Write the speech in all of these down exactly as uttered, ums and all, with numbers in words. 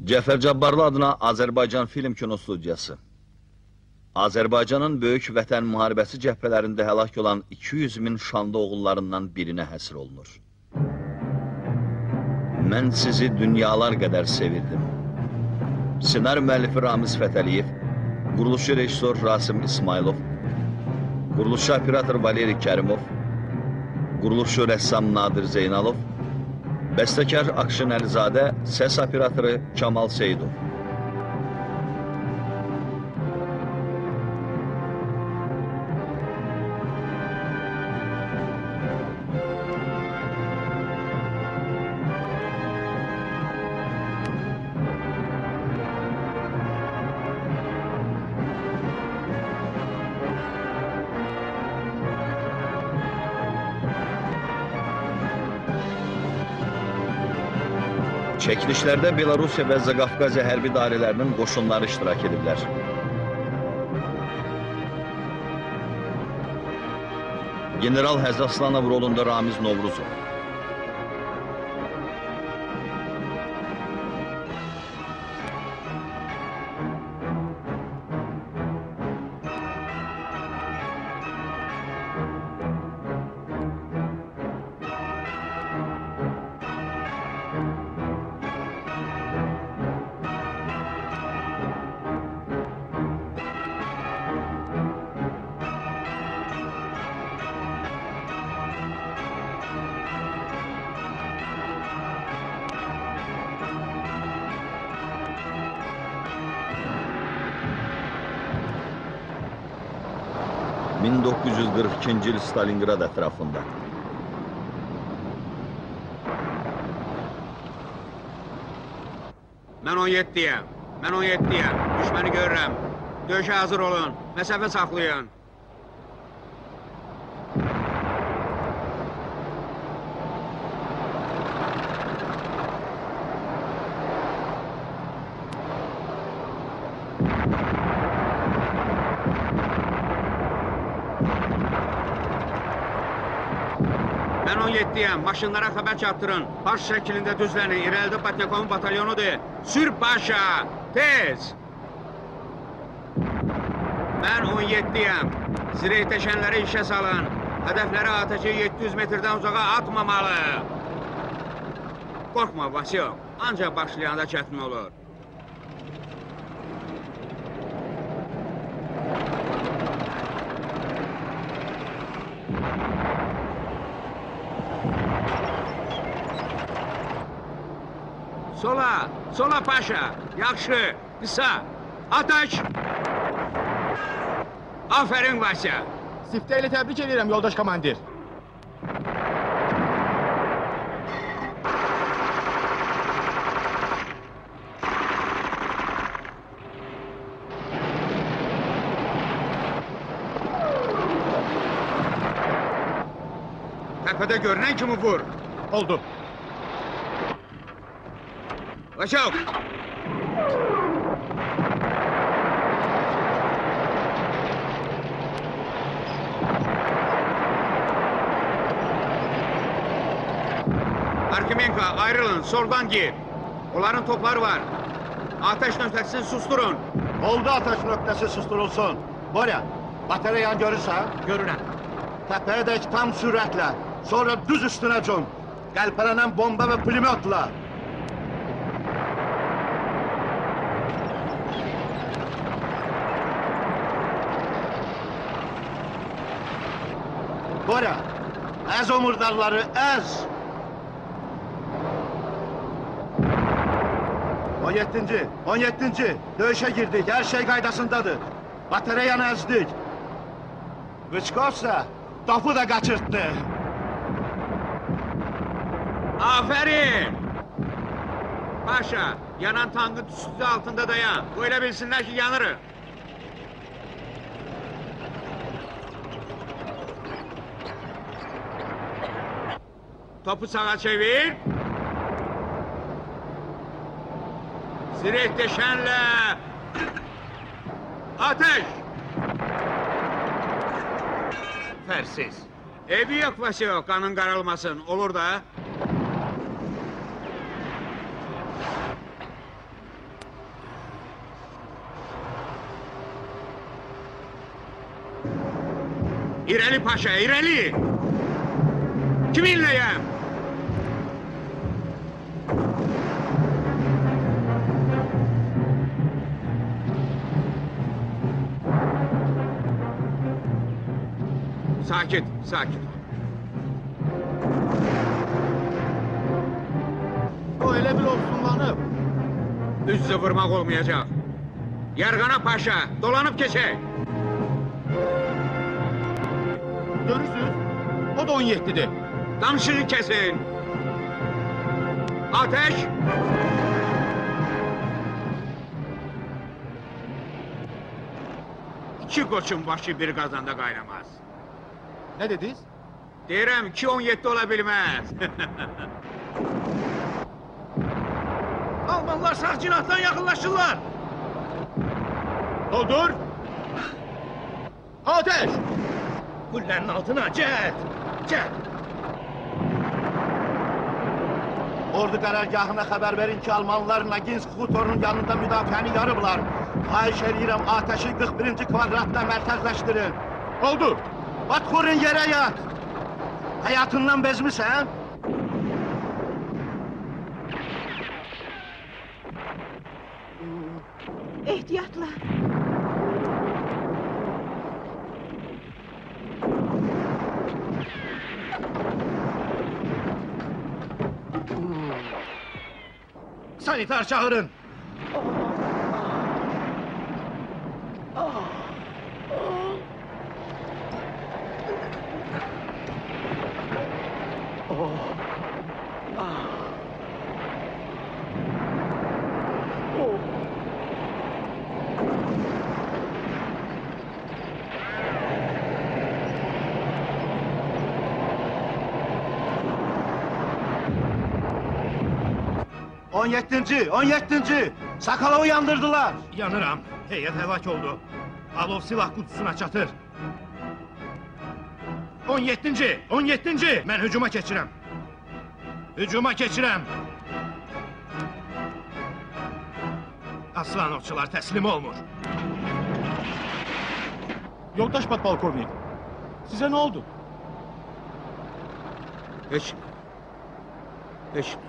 Cəfər Cabbarlı adına Azərbaycan Film Kinostudiyası. Azərbaycanın böyük vətən müharibəsi cəbhələrində həlak olan iki yüz min şanlı oğullarından birinə həsr olunur. Mən sizi dünyalar qədər sevirdim. Senari müəllifi Ramiz Fətəliyev, quruluşçu rejissor Rasim İsmailov, quruluşçu operator Valeri Kərimov, quruluşçu rəssam Nadir Zeynalov, bəstəkar Akşin Əlizadə, səs operatoru Kamal Seyidov. Çəkilişlərdə Belarusiya və Zaqafqaziya hərbi dairələrinin qoşunları iştirak ediblər. General Həzr Aslanov rolunda Ramiz Novruzov. min doqquz yüz qırx ikinci il Stalingrad ətrafında. Mən on yeddiyəm, mən on yeddiyəm, düşməni görürəm. Döyüşə hazır olun, məsafə saxlayın. Mən on yeddiyəm, maşınlara xəbər çatdırın. Baş şəklində düzlənin, irəlidə Batyakovun batalyonudur. Sür başa, tez! Mən on yeddiyəm, zirehləşənləri işə salın. Hədəfləri atəşi yeddi yüz metrdən uzağa atmamalı. Qorxma, Vasyov, ancaq başlayanda çətin olur. Sola, sola paşa, yaxşı, qısa, atış! Aferin Vasya! Siftə ilə təbrik edirəm, yoldaş komandir. Təpədə görünən kimi vur. Oldu. Vasyov! Arkimenko, ayrılın, soldan gir. Onların topları var. Ateş nöqtəsini susturun. Oldu, ateş nöqtəsi susturulsun. Borya, batareyan görürsən? Görürəm. Təpəyədək tam sürətlə, sonra düz üstünə cun. Qəlpələnən bomba və pulemyotla. Borya, əz o murdarları, əz! on yeddinci, on yeddinci, döyüşə girdik, hər şey qaydasındadır. Batareyanı əzdik. Qıçkovsa, topu da qaçırtdı. Aferin! Paşa, yanan tankın üstü altında dayan. Böyle bilsinler ki yanırız. Topu sağa çevir. Zirehleşenle ateş! Fersiz. Evi yok Vasyov, kanın karalmasın. Olur da. İrəli paşa, irəli! Kiminləyəm? Sakit, sakit. O elə bil ofsunlanıb. Üz-üzə vurmaq olmayacaq. Yarğana paşa, dolanıb keçək. Görürsünüz, o da on yeddidir. Danışığı kesin. Ateş! İki koçun başı bir kazanda kaynamaz. Ne dediniz? Deyirəm ki on yeddi ola bilməz. Almanlar sağ cinahdan yakınlaşırlar. Doldur. Ateş! Kullerin altına cet! Cet! Ordu karargahına haber verin ki Almanlar Naginsk Hutor'un yanında müdafiəni yarıblar. Xahiş edirəm ateşi kırk birinci kvadratda merkezleştirin. Oldu. Batkurun yere yat. Hayatından bezmişsen? Ehtiyatla. Sanitar çağırın. On yedinci, on yedinci. Sakalı uyandırdılar. Yanıram. Heyet helak oldu. Alov silah kutusuna çatır. On yedinci, on yedinci. Ben hücuma geçirem. Hücuma geçirem. Aslan okçular teslim olmur. Yoldaş Patpolkovnik, size ne oldu? Heç nə. Heç nə.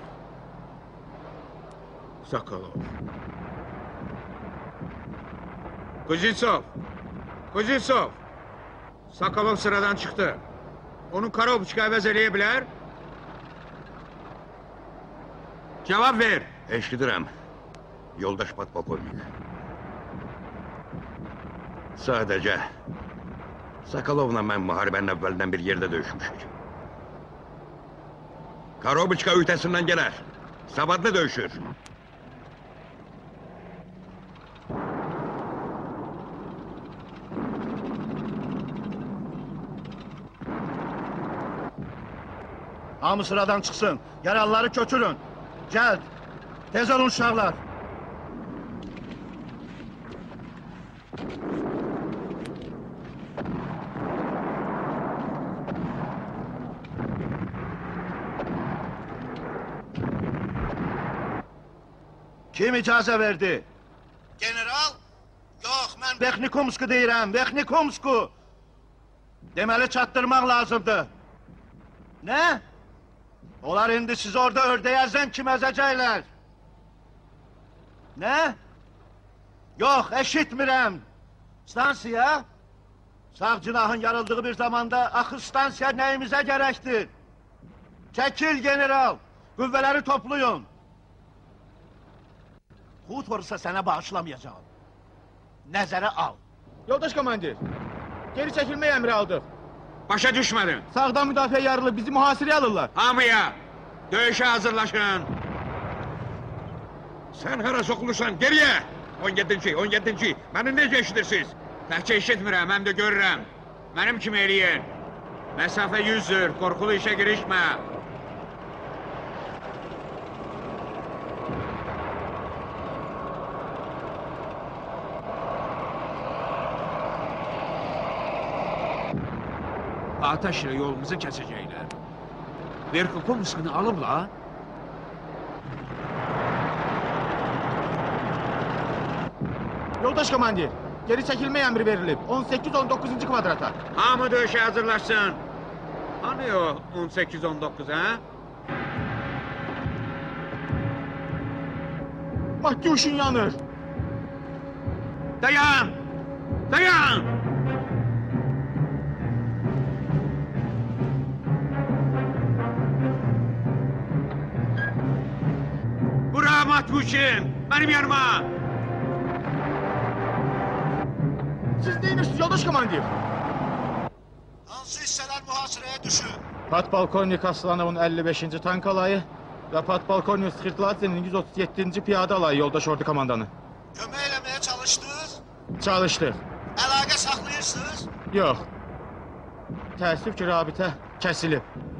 Sakalov. Kuzitsov. Kuzitsov. Sakalov sıradan çıktı. Onu Karobçka əvəz eləyə bilər? Cevap ver. Eşidirəm, yoldaş Patpolkovnik. Sadəcə Sakalovla mən müharibənin əvvəlindən bir yerdə döyüşmüşük. Karobçka ötəsindən gələr. Savadlı döyüşür. Hamı sıradan çıksın. Yaralıları köçürün. Gel. Tez olun uşaqlar. Kim icazə verdi? General? Yox, mən Vexnikumsku deyirəm, Vexnikumsku! Deməli çatdırmaq lazımdır. Ne? Onlar indi siz orada ördəyəzən kim əzəcəklər? Ne? Yox, eşitmirəm. Stansiya? Sağ cinahın yarıldığı bir zamanda axı stansiya nəyimizə gərəkdir? Çəkil general, qüvvələri toplayın. Hutorsa sənə bağışlamayacağım. Nəzərə al. Yoldaş komandir, geri çekilme emri aldık. Başa düşmedin. Sağdan müdafiə yarılı bizi muhasireye alırlar. Hamıya. Döyüşe hazırlaşın. Sen hara sokulursan geriye! on yedinci, on yedinci. Beni necə eşidirsiniz? Təhcə eşitmirəm, həm də görürəm. Mənim kimi eləyin. Məsafə yüzdür, qorxulu işe girişmə. Ateşle yolumuzu kesecekler. Verkukumskunu alıbla. Yoldaş komandir, Geri çəkilmə əmri verilib. on səkkiz on doqquzuncu kvadrata. Hamı döyüşe hazırlaşsın. Hani o on sekiz on dokuz ha? Matyuşun yanır. Dayan! Dayan! Bura Matbuçin! Benim yanıma! Siz neymişsiniz yoldaş komandir? Hansı hissələr mühasirəyə düşür? Podpolkovnik Aslanovun əlli beşinci tank alayı və podpolkovnik Skirtladzenin yüz otuz yeddinci piyada alayı yoldaş ordu komandanı. Kömək eləməyə çalışdınız? Çalışdıq. Əlaqə saxlayırsınız? Yox. Təəssüf ki, rabitə kəsilib.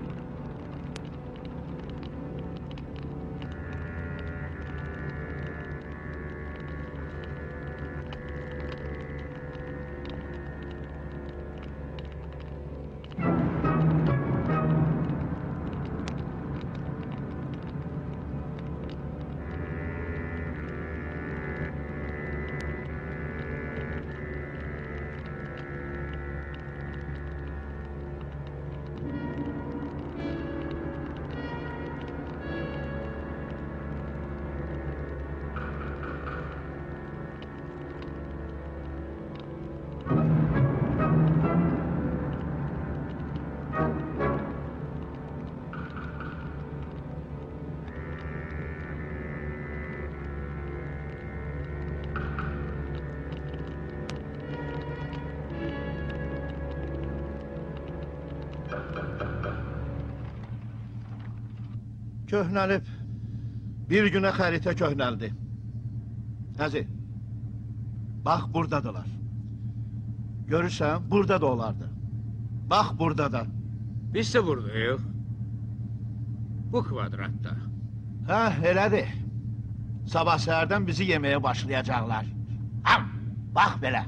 Köhnəlib. Bir günə xəritə köhnəldi. Nəzi? Bax, buradadılar. Görürsən, burada da olardı. Bax, burada da. Biz de buradayıq. Bu kvadratta. Hə, elədir. Sabah səhərdən bizi yeməyə başlayacaqlar. Ham, bax belə.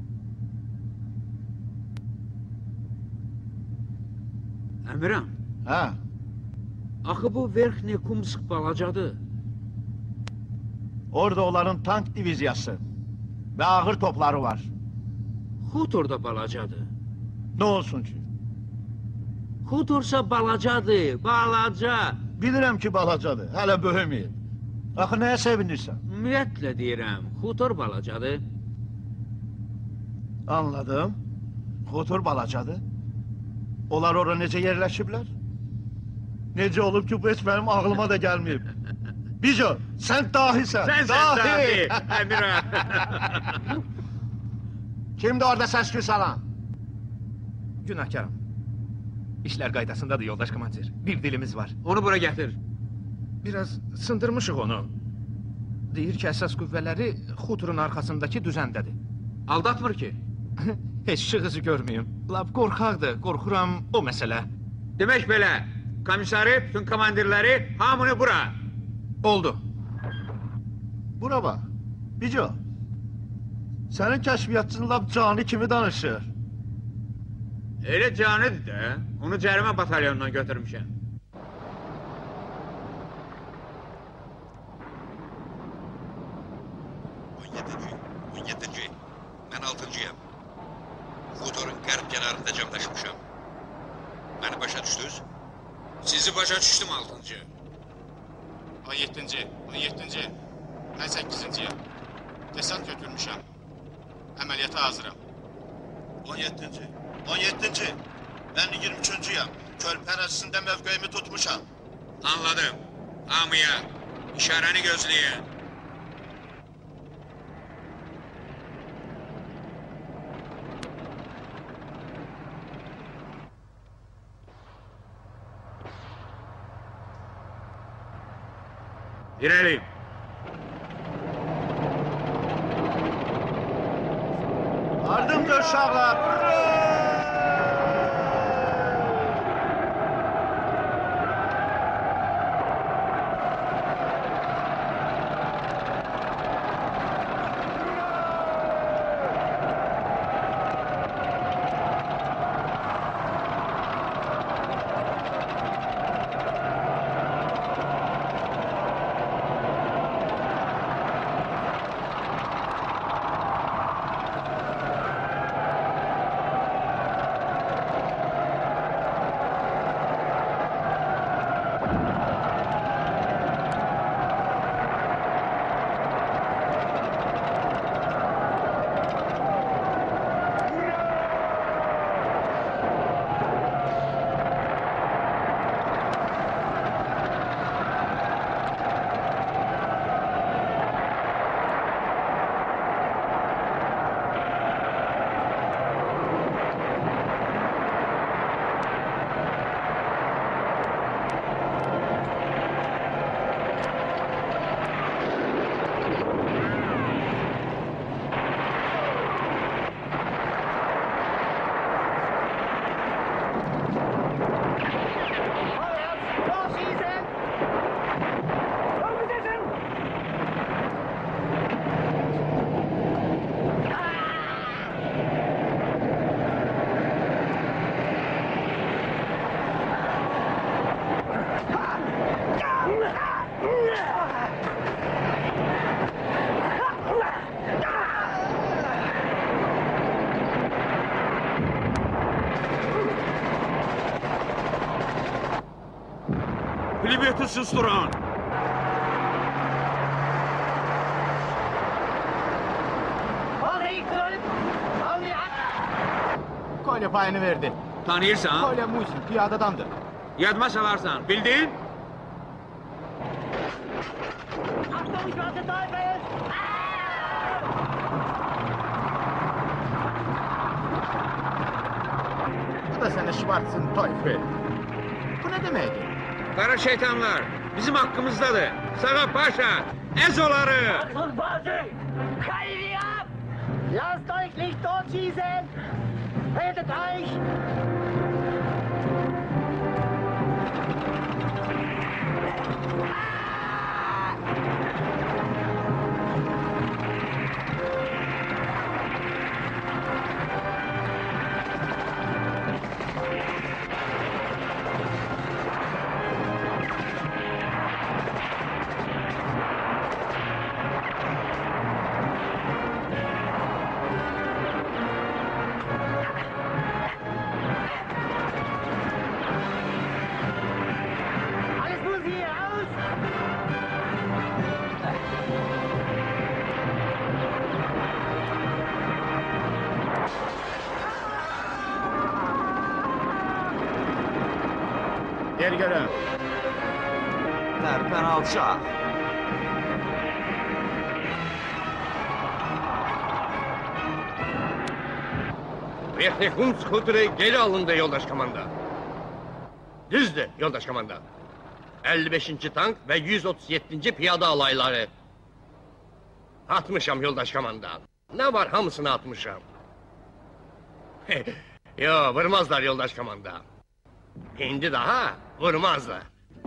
Əmirəm, Hə, axı bu Verxni Kumsk balacadır. orada onların tank diviziyası və ağır topları var. Xutor da balacadır. Nə olsun ki? Xutorsa balacadır, balaca. Bilirəm ki, balacadır, hələ böyüməyib. Axı, nəyə sevinirsən? Ümumiyyətlə deyirəm, Xutor balacadır. Anladım. Xotur balacadır. Onlar ora necə yerləşiblər? Necə olub ki, bu heç mənim ağlıma da gəlməyib. Bico, sən dahisən. Sən sən dahi, Əmirəm. Kimdir orada səs-küy salan? Günahkarım. İşler qaydasındadır yoldaş komandir. Bir dilimiz var. Onu bura gətir. Biraz sındırmışıq onu. Deyir ki, əsas qüvvələri Xuturun arxasındakı düzəndədir. Aldatmır ki. Heç şığızı görməyim. Lap qorxaqdır, qorxuram o məsələ. Demək belə, komissarı, bütün komandirləri, hamını bura. Oldu. Bura bax. Bico, sənin kəşfiyyatçın lap cani kimi danışır. Elə canıdır da, onu cərimə batalyonundan götürmüşəm. on yeddinci, on yeddinci. Mən altıncıyam. Xutorun qərb kənarında cəmləşmişəm. Məni başa düşdünüz? Sizi başa düşdüm altıncı. on yeddinci, on yeddinci. Mən səkkizinciyəm. Desant götürmüşəm. Əməliyyata hazıram. on yeddinci, on yeddinci. Mən iyirmi üçüncüyəm. Körpə ərazisində mövqeyimi tutmuşam. Anladım. Hamıya, işarəni gözləyin. İrəli. Ardımca uşaqlar. Pulemeti susturun. Kolye payını verdi. Tanıyırsan, Kolye Muhsin, piyadadandır. yadıma salarsan. Bildin? Bu da sana Schwarz'ın Teufel. Bu ne demekti? Kara şeytanlar bizim hakkımızdadır. Sağa paşa, ez onları. Achtung, Keine ab! Lasst euch nicht totschießen! Rettet euch! Alles muss hier raus! Gel görün. Tərpən alçaq. Vertekuns kudre geri alındı yoldaş komanda. Düzdür yoldaş komanda. elli beşinci tank ve yüz otuz yedinci piyada alayları. Atmışam yoldaş komanda. Ne var hamısını atmışam. Yo vurmazlar yoldaş komanda. Şimdi daha vurmazlar.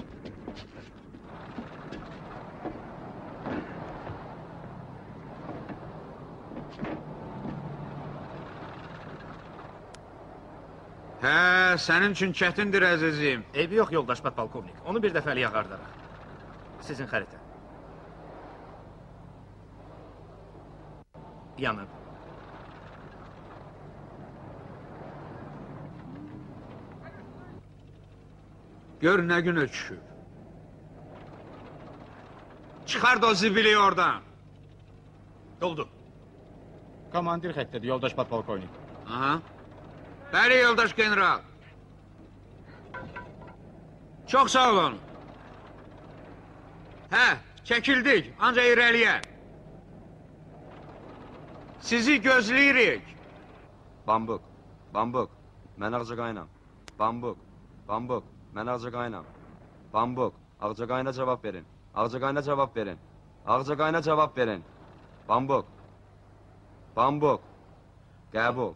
Hə, sənin üçün çətindir əzizim. Eybi yox yoldaş podpolkovnik. Onu bir dəfəlik ağardaraq. Sizin xəritə. Yanıb. Gör nə gün ötüşüb. Çıxart o zibili oradan. Doldu. Komandir xəttədir, yoldaş podpolkovnik. Aha. Bəli yoldaş general. Çox sağ olun. Hə, çəkildik, ancaq irəliyə. Sizi gözləyirik. Bambuk, bambuk, mən Ağcaqaynam. Bambuk, bambuk, mən Ağcaqaynam. Bambuk, Ağcaqayna cavab verin. Ağcaqayna cavab verin. Ağcaqayna cavab verin. Bambuk, bambuk, qəbul.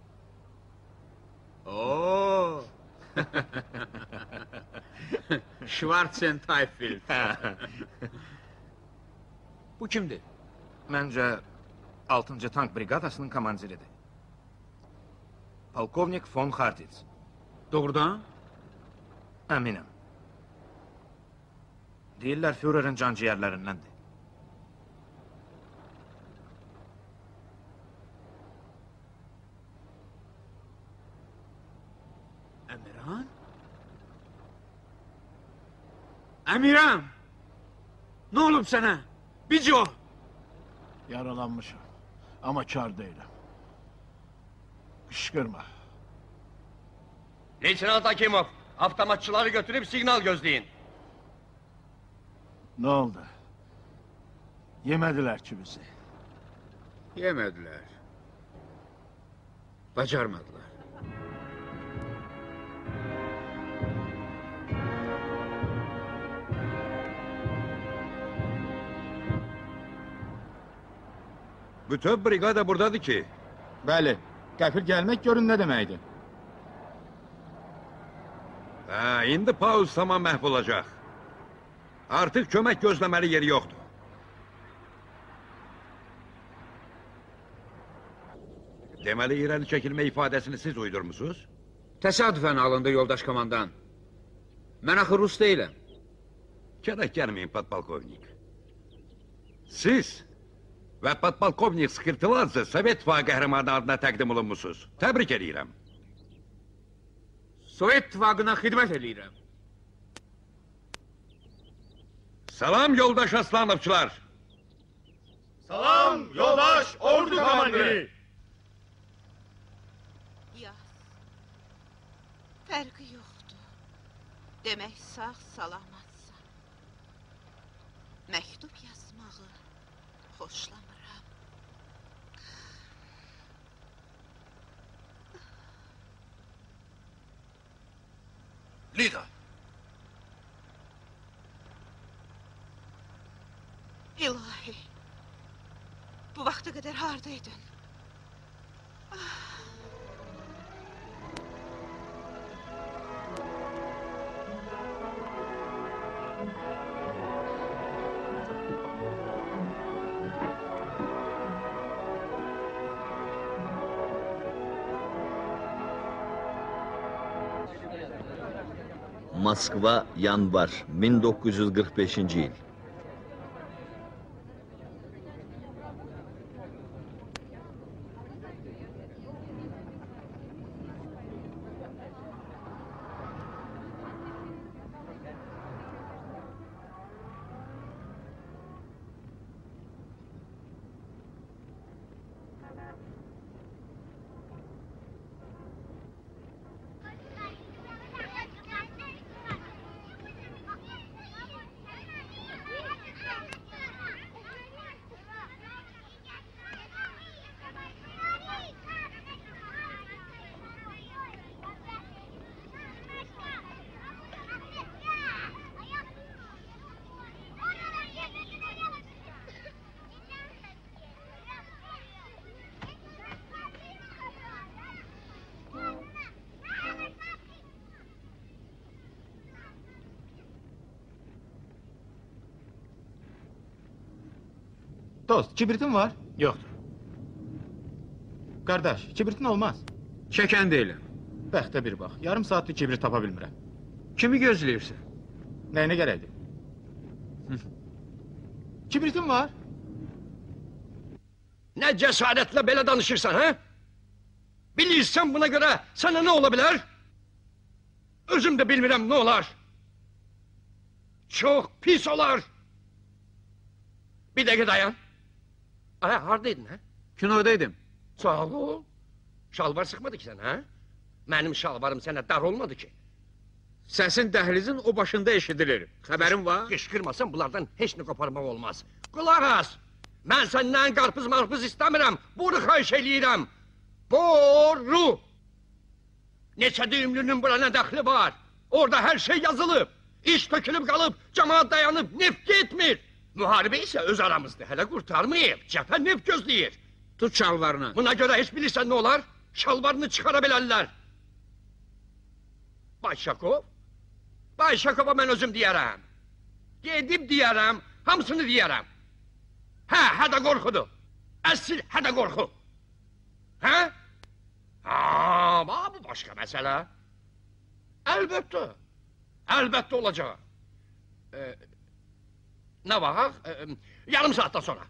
Oo. Schwarzen Teufel. Bu kimdir? Məncə altıncı tank briqadasının komandiridir. Polkovnik von Hartitz. Doğrudan? Əminəm. Deyirlər Führerin canciyərlərindəndir. Emirhan? Emirhan! Ne olub sənə? Bico! Yaralanmışım. Ama kar değilim. Kışkırma. Leytenant Akimov, avtomatçıları götürüp signal gözleyin. Ne oldu? Yemediler ki bizi. Yemediler. Bacarmadılar. Bütün brigada buradadır ki. Bəli, qəfil gəlmək görün nə deməkdir. Ha, indi pauz tamam məhv olacaq. Artıq kömək gözləməli yeri yoxdur. Deməli irəli çəkilmə ifadəsini siz uydurmusunuz? Təsadüfən alındı yoldaş komandan. Mən axı Rus deyiləm. Gərək gəlməyin podpolkovnik. Siz və podpolkovnik Skirtiladze Sovet İttifaqı qəhrəmanı adına təqdim olunmusunuz. Təbrik edirəm. Sovet İttifaqına xidmət edirəm. Salam yoldaş Aslanovçular. Salam yoldaş ordu komandiri. Yaz. Fərqi yoxdur. Demək sağ salamatsan. Məktub yazmağı xoşlamıram. Lida. İlahi. Bu vaxta qədər hardaydın? Moskva, yanvar bin dokuz yüz qırx beşinci il. Dost, kibritin var? Yoxdur. Qardaş, kibritin olmaz. Çəkən deyiləm. Bəxtə bir bax, yarım saatdır kibrit tapa bilmirəm. Kimi gözləyirsən? Nəyinə gərəkdir? Kibritin var? Ne cesaretle böyle danışırsan ha? Bilirsen buna göre sana ne olabilir? Özüm de bilmirəm ne olar. Çok pis olar. Bir dakika dayan. Aya hardaydın ha? Kinodaydım. Sağ ol. Şalvar sıkmadı ki sen ha? Benim şalvarım sana dar olmadı ki. Səsin dəhlizin o başında eşidilir. Xəbərin var? Kışkırmasan bunlardan hiç ne koparmak olmaz. Kulak as. Ben senden karpuz marpuz istemiyorum. Boru xahiş eləyirəm. Boru. Neçə düğümlünün buna ne dəxli var? Orada her şey yazılıb. İş dökülüp kalıp, cemaat dayanıp neft etmir. Müharibə isə öz aramızda. Hələ qurtarmayıb. Cəbhə neft gözləyir. Tut şalvarını. Buna göre hiç bilirsən ne olar? Şalvarını çıkarabilərlər. Bayşakov. Bayşakova ben özüm diyərəm. Gedib diyərəm, hamısını diyərəm. Hə, hədə qorxudur. Əsil hədə qorxu. Hə? Haa, bu başqa məsələ. Əlbəttə. Əlbəttə olacaq. Ee, ne var? Ee, yarım saatten sonra.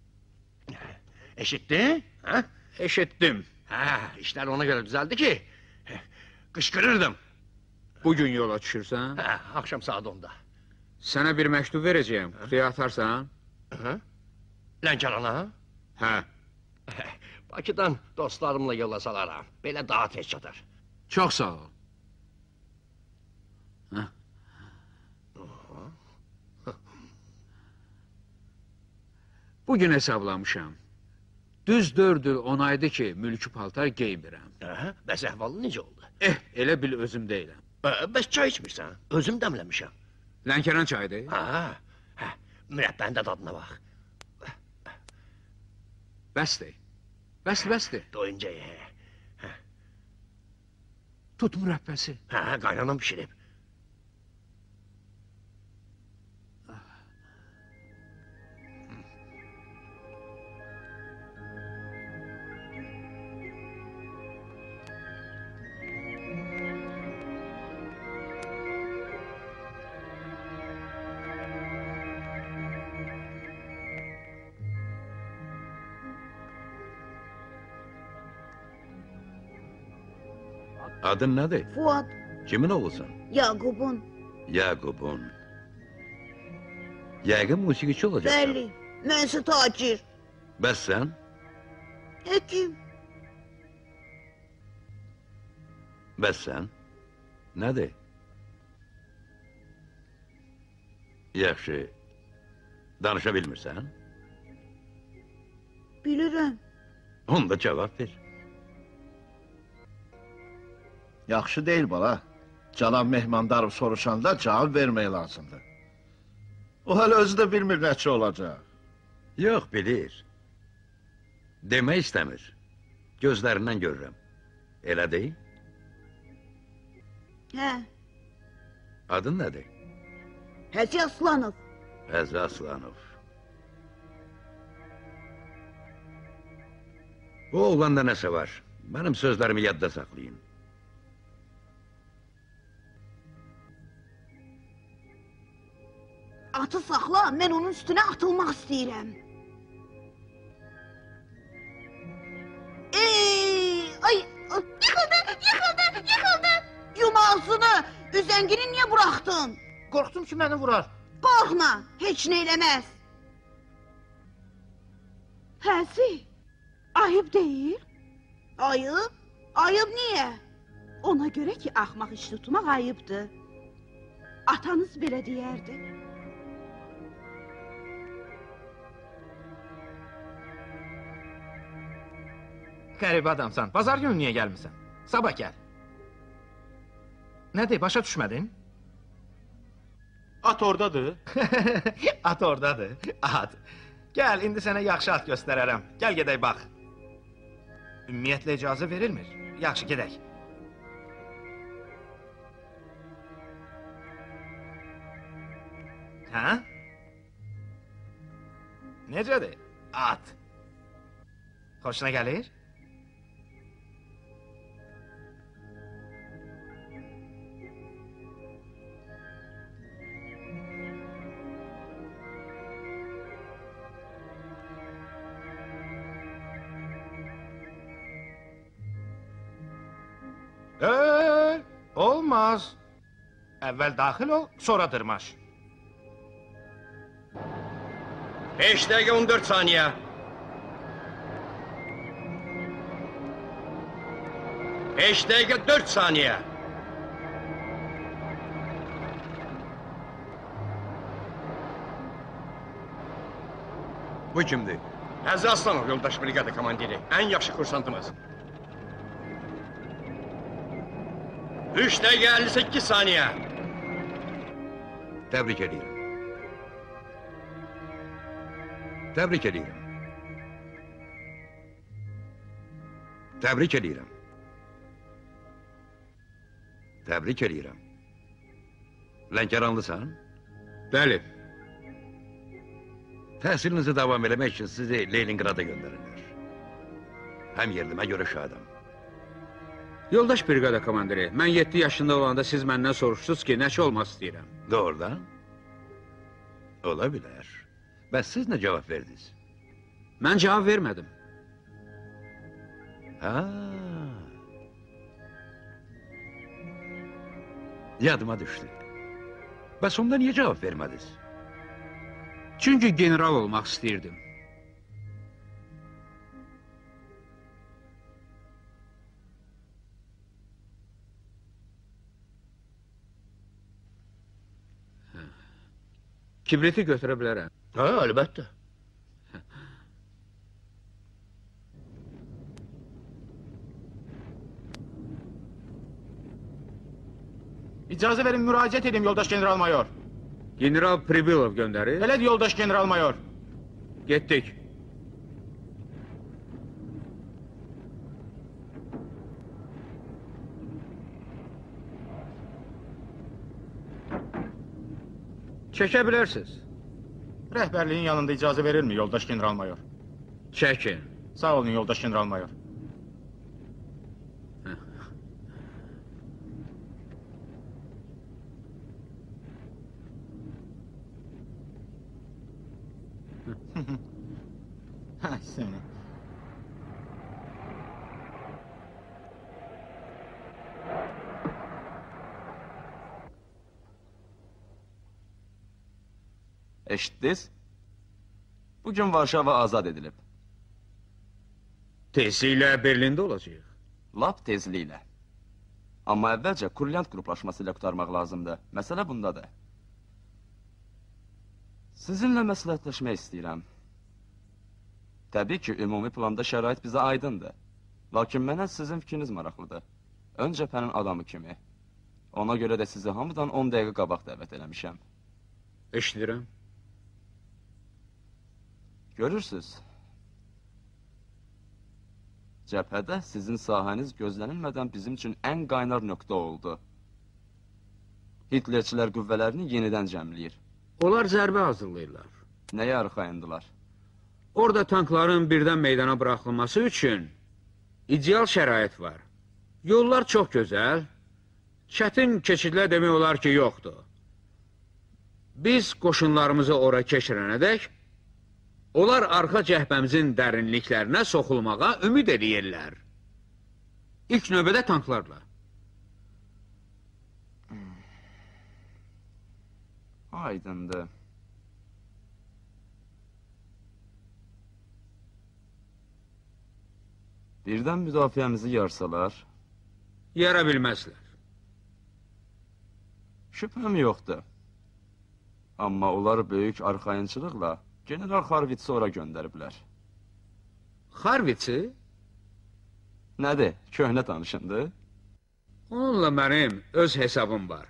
Eşittin? Ha? Eşitdim. Ha, işler ona göre düzeldi ki kışkırırdım. Bugün yola düşürsən? Ha, akşam saat onda. Sənə bir məktub verəcəyəm. Kutuya atarsan? Hı? Lənkərana? Hə. Bakıdan dostlarımla yola salaram. Belə daha tez çatar. Çox sağ ol. Hə? Bugün hesablamışam. Düz dörd il on aydı ki, mülkü paltar geymirəm. Hə? Bəs əhvalın necə oldu? Eh, elə bil özüm deyiləm. Bəs çay içmirsən? Özüm dəmləmişəm. Lənkəran çaydı? Ha, hə, mürəbbənin də dadına bax. Bəsdir. Bəsdir, bəsdir. Doyunca ye. Hə. Tut mürəbbəsi. Hə, qaynanam pişirib. Adın nedir? Fuat, Kimin oğlusun? Yakup'un. Yakup'un. Yəqin musiqiçi olacaqsan. Bəli, mənsə tacir. Bəs sən? Həkim. Bəs sən? Nədir? Yaxşı. Danışa bilmirsən? Bilirəm. Onda cavab ver. Yaxşı deyil bala. Cənab Mehmandarov soruşanda cavab vermək lazımdır. O hələ özü də bilmir nəçə olacaq. Yox, bilir. Demək istəmir. Gözlərindən görürəm. Elə deyil? Hə, Adın nədir? Həzi Aslanov. Həzi Aslanov. Bu oğlanda nəsə var. Mənim sözlərimi yadda saxlayın. Atı saxla, mən onun üstünə atılmaq istəyirəm. Ey, ay, yıxıldı, yıxıldı, yıxıldı. Yum ağzını, üzəngini niyə buraxdın? Qorxdum ki, məni vurar. Qorxma, heç nə eləməz. Həzi, ayıb deyil. Ayıb? Ayıb niyə? Ona görə ki, axmaq iş tutmaq ayıbdır. Atanız belə deyərdi. Qəribə adamsan, bazar günü niyə gəlmirsən? Sabah gəl. Nədir, başa düşmədin? At oradadır. At oradadır, at. Gəl, indi sənə yaxşı at göstərərəm. Gəl, gedək, bax. Ümumiyyətlə icazə verilmir. Yaxşı, gedək. Hə? Necədir? At. Xoşuna gəlir? Ee, olmaz. Əvvəl daxil ol, sonra dırmaş. Beş dəqiqə on dörd saniyə. Beş dəqiqə dörd saniyə. Bu kimdir? Həzi Aslanov, yoldaş brigada komandiri. Ən yaxşı kursantımız. Üç dəqiqə əlli səkkiz saniyə. Təbrik edirəm. Təbrik edirəm. Təbrik edirəm. Təbrik edirəm. Lənkəranlısan? Bəli. Təhsilinizi davam eləmək üçün sizi Leningrada göndərirlər. Həm yerlimə görə şadam. Yoldaş brigada komandiri, mən yeddi yaşında olanda siz məndən soruşdunuz ki, nəçə olmaq istəyirəm. Doğrudan? Ola bilər. Bəs siz nə cavab verdiniz? Mən cavab vermədim. Ha. Yadıma düşdü. Bəs onda niyə cavab vermədiniz? Çünki general olmaq istəyirdim. Kibriti götürə bilərəm. Ha, əlbəttə. İcazə verin, müraciət edeyim yoldaş general mayor. General Pribilov göndərir. Elədir yoldaş general mayor. Getdik. Çəkə bilərsiniz. Rəhbərliyin yanında icazə verilmi yoldaş general mayor? Çəkin. Sağ olun yoldaş general mayor. Ha, seni. Eşitdiniz? Bugün Varşava azad edilib. Tezliklə Berlində olacaq. Lap tezliklə. Amma əvvəlcə Kurlyant qruplaşması ilə qutarmaq lazımdır. Məsələ bundadır. Sizinlə məsləhətləşmək istəyirəm. Təbii ki, ümumi planda şərait bizə aydındır. Lakin mənə sizin fikriniz maraqlıdır. Ön cəbhənin adamı kimi. Ona görə də sizi hamıdan on dəqiqə qabaq dəvət eləmişəm. Eşidirəm. Görürsüz. Cəbhədə sizin sahəniz gözlənilmədən bizim üçün ən qaynar nöqtə oldu. Hitlerçilər qüvvələrini yenidən cəmləyir. Onlar zərbə hazırlayırlar. Nəyə arxayındılar? Orada tankların birdən meydana buraxılması üçün ideal şərait var. Yollar çox gözəl, çətin keçidlər demək olar ki, yoxdur. Biz qoşunlarımızı ora keçirənədək, onlar arxa cəhbəmizin dərinliklərinə soxulmağa ümid edirlər. İlk növbədə tanklarla. Aydındır. Birdən müdafiəmizi yarsalar? Yara bilməzlər. Şübhəm yoxdur. Amma onlar böyük arxayınçılıqla General Harvitsi ora göndəriblər. Harvitsi? Nədir, köhnə tanışındır? Onunla mənim öz hesabım var.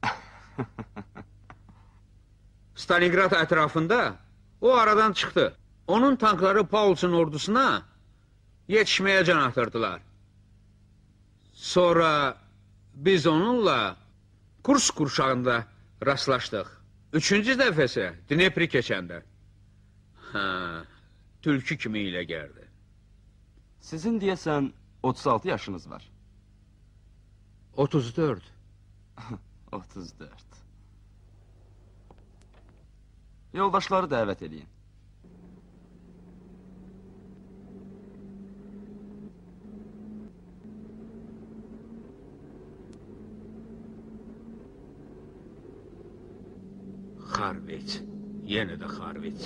Stalingrad ətrafında o aradan çıxdı. Onun tankları Paulson ordusuna yetişməyə can atırdılar. Sonra biz onunla Kursk qurşağında rastlaşdıq. Üçüncü dəfəsi Dnepri keçəndə. Hə, tülkü kimi ilə gəldi. Sizin deyəsən otuz altı yaşınız var. otuz dörd. otuz dörd. Yoldaşları dəvət eləyin. Harvit. Yenə də Harvit.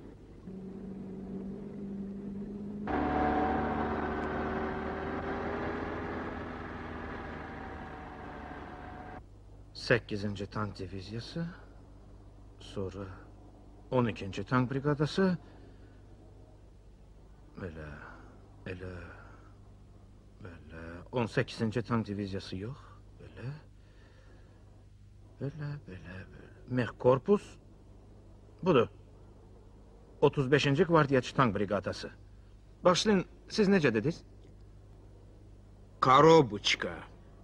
Səkkizinci tank diviziyası, sonra on ikinci tank briqadası, belə, elə, belə, on səkkizinci tank diviziyası yox, belə, belə, belə, belə, Meh korpus, budur, otuz beşinci qvardiyaçı tank briqadası. Başlayın, siz necə dediniz? Karobuçka.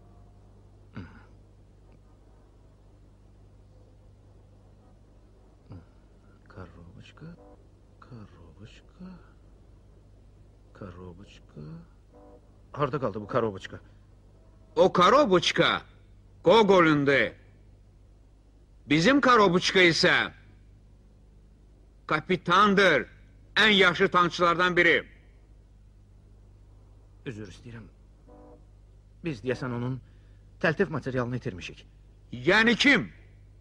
Karobuçka, karobuçka, karobuçka... Harda qaldı bu karobuçka? O karobuçka Gogol'undu. Bizim karobuçka ise kapitandır. En yaşlı tankçılardan biri. Üzür istəyirəm. Biz deyəsən onun təltif materialını itirmişik. Yani kim?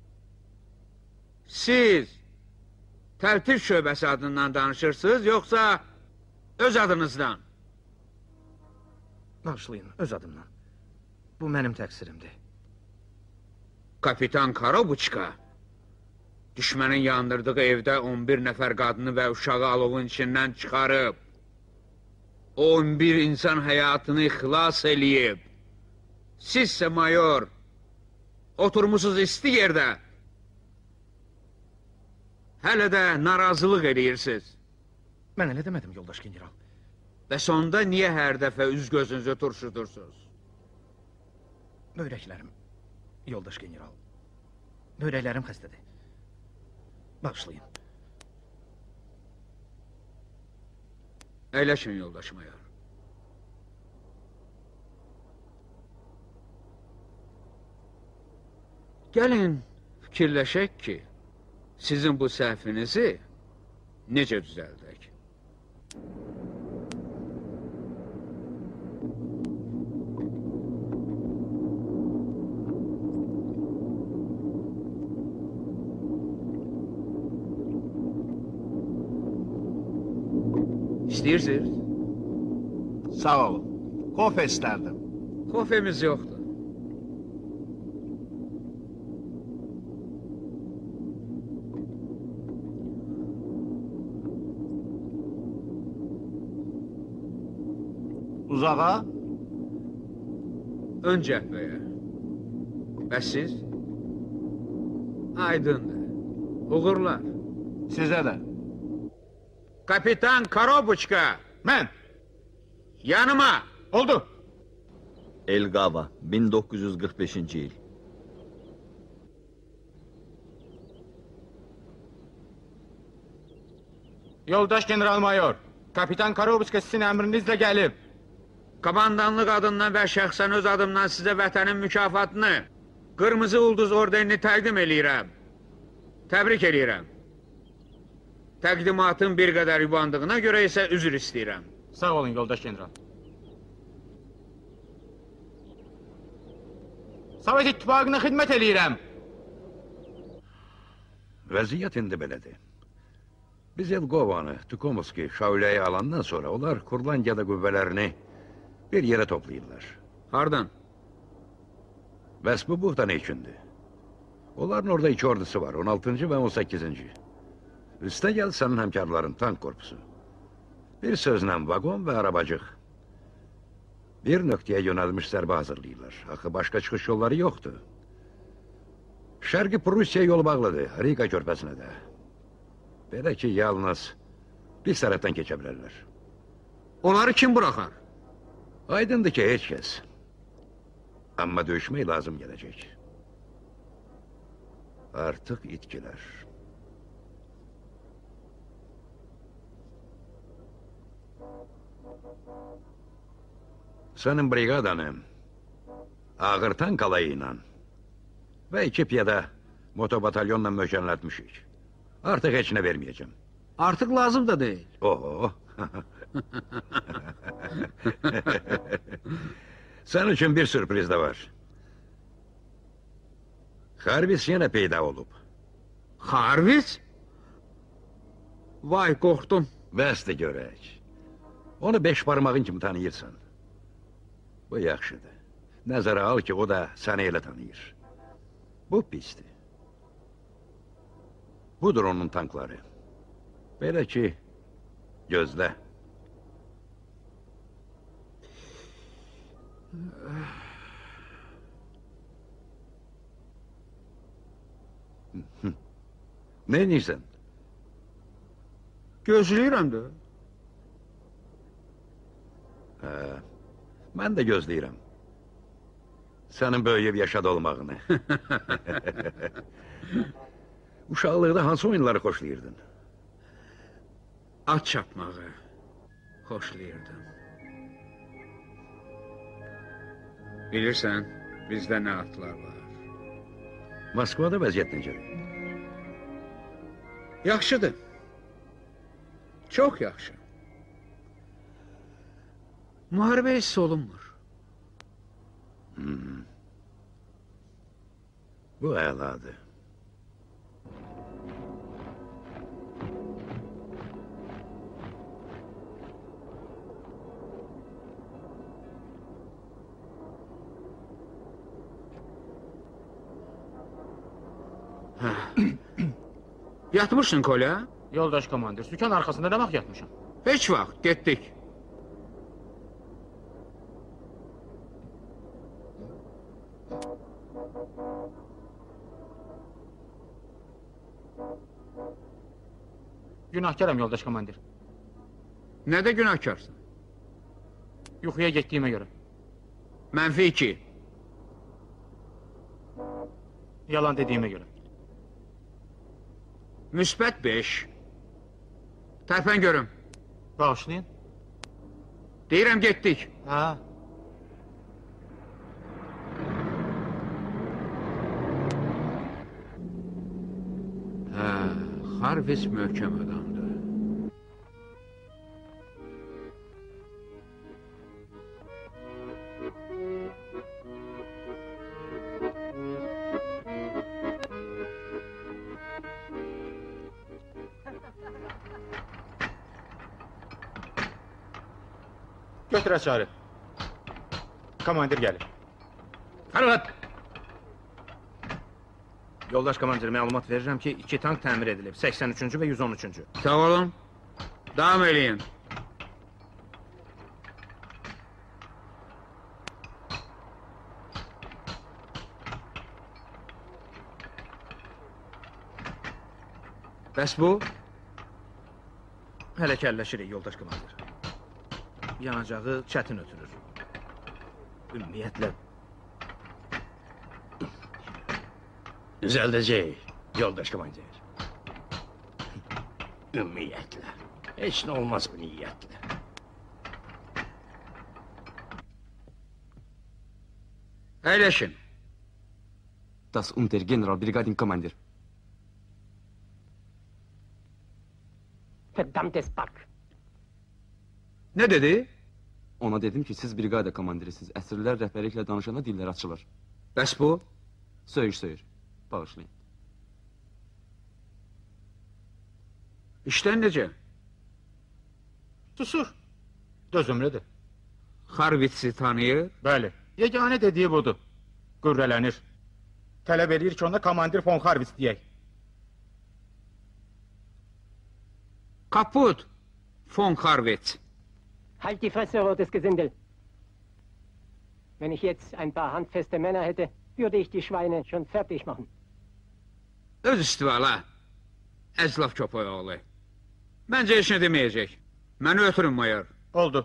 Siz təltif şöbəsi adından danışırsınız, yoksa öz adınızdan? Bağışlayın, öz adımdan. Bu mənim təqsirimdir. Kapitan Karobuçka, düşmənin yandırdığı evdə on bir nəfər qadını və uşağı alovun içindən çıxarıb, on bir insan həyatını xilas eləyib. Sizsə mayor, oturmusuz isti yerdə, hələ də narazılıq eləyirsiniz. Mən elə demədim, yoldaş general. Və sonda niyə hər dəfə üz gözünüzü turşudursunuz? Böyrəklərim, yoldaş general. Böyrəklərim xəstədir. Bağışlayın. Əyləşin yoldaş mayor. Gəlin fikirləşək ki, sizin bu səhvinizi necə düzəldək? İstəyirsiniz? Sağ olun. Kofe isterdim. Kofemiz yoxdur. Uzağa? Ön cəhbəyə. Bəs siz? Aydındır. Uğurlar. Size de. Kapitan Karobuçka, Mən! yanıma! Oldu! Elgava, bin dokuz yüz qırx beşinci il. Yoldaş general mayor, Kapitan Karobuşka sizin əmrinizlə gəlib. Komandanlıq adından və şəxsən öz adımdan sizə vətənin mükafatını, Qırmızı Ulduz orderini təqdim eləyirəm. Təbrik eləyirəm. Təqdimatın bir qədər yubandığına görə isə üzr istəyirəm. Sağ olun yoldaş general. Sovet İttifaqına xidmət eləyirəm. Vəziyyət indi belədir. Biz Elgovanı, Tukomovski, Şauləyi alandan sonra onlar Kurlandiyada qüvvələrini bir yerə toplayırlar. Hardan? Bəs bu buğda nə üçündür? Onların orada iki ordusu var, on altıncı və on səkkizinci. Üstə gəl sənin həmkarların tank korpusu. Bir sözlə vagon və arabacıq. Bir nöqtəyə yönəlmiş zərbə hazırlayırlar. Axı başqa çıxış yolları yoxdur. Şərqi Prusiya yolu bağlıdır, Riga körpəsinə də. Belə ki, yalnız bir tərəfdən keçə bilərlər. Onları kim buraxar? Aydındır ki, heç kəs. Amma döyüşmək lazım gələcək. Artıq itkilər. Sənin brigadanı ağır tank alayı ilə və iki piyada motobatalyonla möhkəmlətmişik. Artıq heç nə verməyəcəm. Artıq lazım da deyil. Oho. Sənin üçün bir sürpriz də var. Xarvis yenə peyda olub. Xarvis? Vay, qorxdum. Bəsdir görək. Onu beş barmağın kimi tanıyırsan. Bu yaxşıdır. Nəzərə al ki, o da səni elə tanıyır. Bu pisdir. Budur onun tankları. Belə ki, gözlə. Ne edirsən? Gözləyirəm də. Hə, mən də gözləyirəm. Sənin böyüyüb yaşad olmağını. Uşaqlıqda hansı oyunları xoşlayırdın? At çapmağı xoşlayırdım. Bilirsən, bizdə nə atlar var? Moskvada vəziyyət necədir? Yaxşıdır. Çox yaxşı. Müharibə hiss olunmur. Hmm. Bu əladır. Yatmışsın Kolya? Yoldaş komandir, sükan arxasında nə vaxt yatmışam? Heç vaxt, getdik. Günahkaram yoldaş komandir. Nədə günahkarsın? Yuxuya getdiyimə görə. Mənfi iki. Yalan dediyimə görə. Müsbət beş. Tərpən görüm. Bağışlayın. Deyirəm getdik. Ha. Hə, Xarvis möhkəm adamdır. Götür açarı. Komandir gelir. Fərvat! Yoldaş komandir, məlumat verirəm ki, iki tank təmir edilib. səksən üçüncü və yüz on üçüncü. Sağ olun. Davam eləyin. Bəs bu? Hələ kəlləşirik, yoldaş komandir. Yanacağı çətin ötürür. Ümumiyyətlə... Düzeldəcək, yoldaş komandir. Ümumiyyətlə. Heç nə olmaz bu niyyətlə. Əyləşin. Das Untergeneral Brigadin Komandir. Verdammtes Back. Ne dedi? Ona dedim ki, siz brigada komandirisiz. Əsirlər rəhbərliklə danışanda dillər açılır. Bəs bu? Söyür, söyür. Bağışlayın. İşten necə? Susur. Dözümlüdür. Harvitsi tanıyır. Bəli. Yeganə dediyi budur. Qürrələnir. Tələb edir ki, ona komandir von Harvitz deyək. Kaput von Harvitz. Halt die Fresse, rotes Gesindel. Wenn ich jetzt ein paar handfeste Männer hätte, würde ich die Schweine schon fertig machen. Öz istivala. Əzlaf köpək oğlu. Məncə heç nə deməyəcək. Məni ötürün, mayor. Oldu.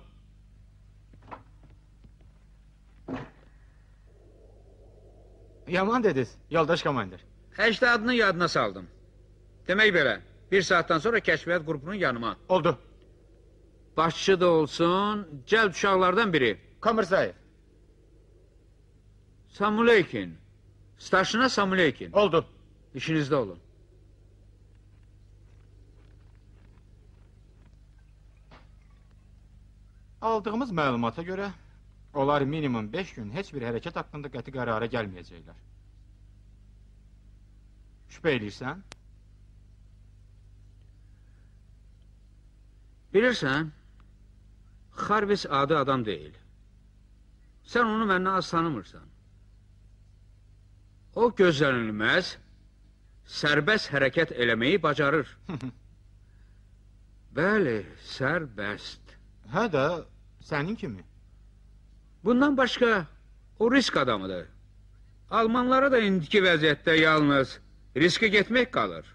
Yaman dediniz, yoldaş komandir. Əcdadını yadına saldım. Demək belə, bir saatdan sonra kəşfiyyat qrupunun yanıma. Oldu. Başçı da olsun, cəld uşaqlardan biri. Kamirzayev. Samuleykin. Starşına Samuleykin. Oldu. İşinizdə olun. Aldığımız məlumata görə, onlar minimum beş gün heç bir hərəkət haqqında qəti qərara gəlməyəcəklər. Şübhə edirsən? Bilirsən, Harvis adi adam deyil. Sən onu məndən az tanımırsan. O gözlənilməz, sərbəst hərəkət eləməyi bacarır. Bəli, sərbəst. Hə də, sənin kimi. Bundan başqa, o risk adamıdır. Almanlara da indiki vəziyyətdə yalnız riskə getmək qalır.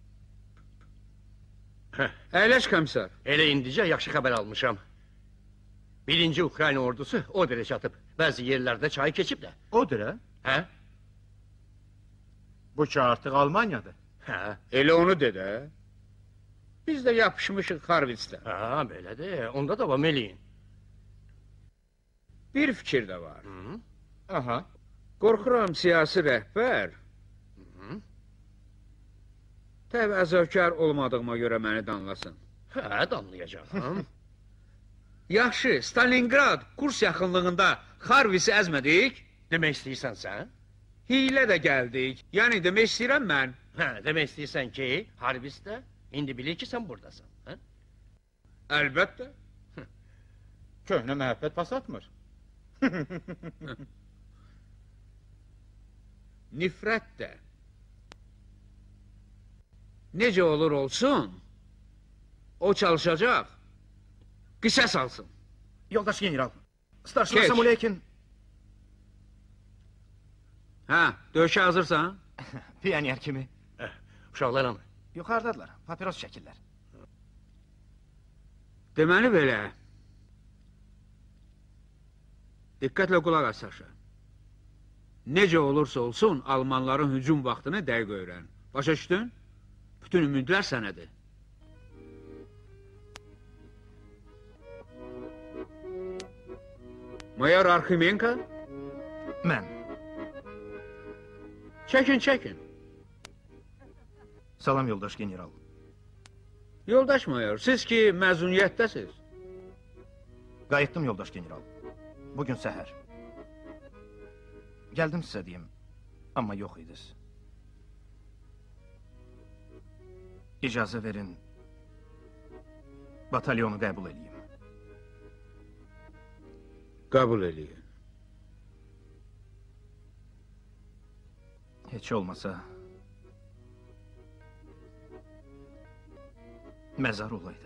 Əyləş komissar. Elə indicə yaxşı xəbər almışam. Birinci Ukrayna ordusu o derə çatıb. Bəzi yerlərdə çayı keçib də. O derə? Hə? Bu ki artıq Almaniyadır. Hə? Elə onu de də. Biz də yapışmışıq Harvitzdə. Ha, belədir. Onda da davam eləyin. Bir fikir də var. Hı? Aha. Qorxuram siyasi rəhbər təvəzzökar olmadığıma görə məni danlasın. Hə, danlayacağım. Yaxşı, Stalingrad kurs yaxınlığında Harvisi əzmədik. Demək istəyirsən sən? Hiylə də gəldik. Yəni demək istəyirəm mən. Hə, demək istəyirsən ki, Harvisdə indi bilir ki, sən buradasan. Hə? Əlbəttə. Köhnə məhəbbət pas atmır. Nifrət də. Necə olur olsun, o çalışacaq, qisas alsın. Yoldaş general, Starşina Keç. Samuleykin... Hə, döyüşə hazırsan? Piyoner kimi. Uşaqlar hanı? Yuxarıdadılar, papiros çəkirlər. Deməli belə. Diqqətlə qulaq as, Saşa. Necə olursa olsun, Almanların hücum vaxtını dəqiq öyrən. Başa düşdün? Bütün ümidlər sənədir. Mayor Arximenko? Mən. Çəkin, çəkin. Salam yoldaş general. Yoldaş mayor, siz ki məzuniyyətdəsiz. Qayıtdım yoldaş general. Bugün səhər. Gəldim sizə deyim, amma yox idiniz. İcazə verin, batalyonu qəbul edeyim. Qəbul eləyin. Heç olmasa... Məzar olaydı.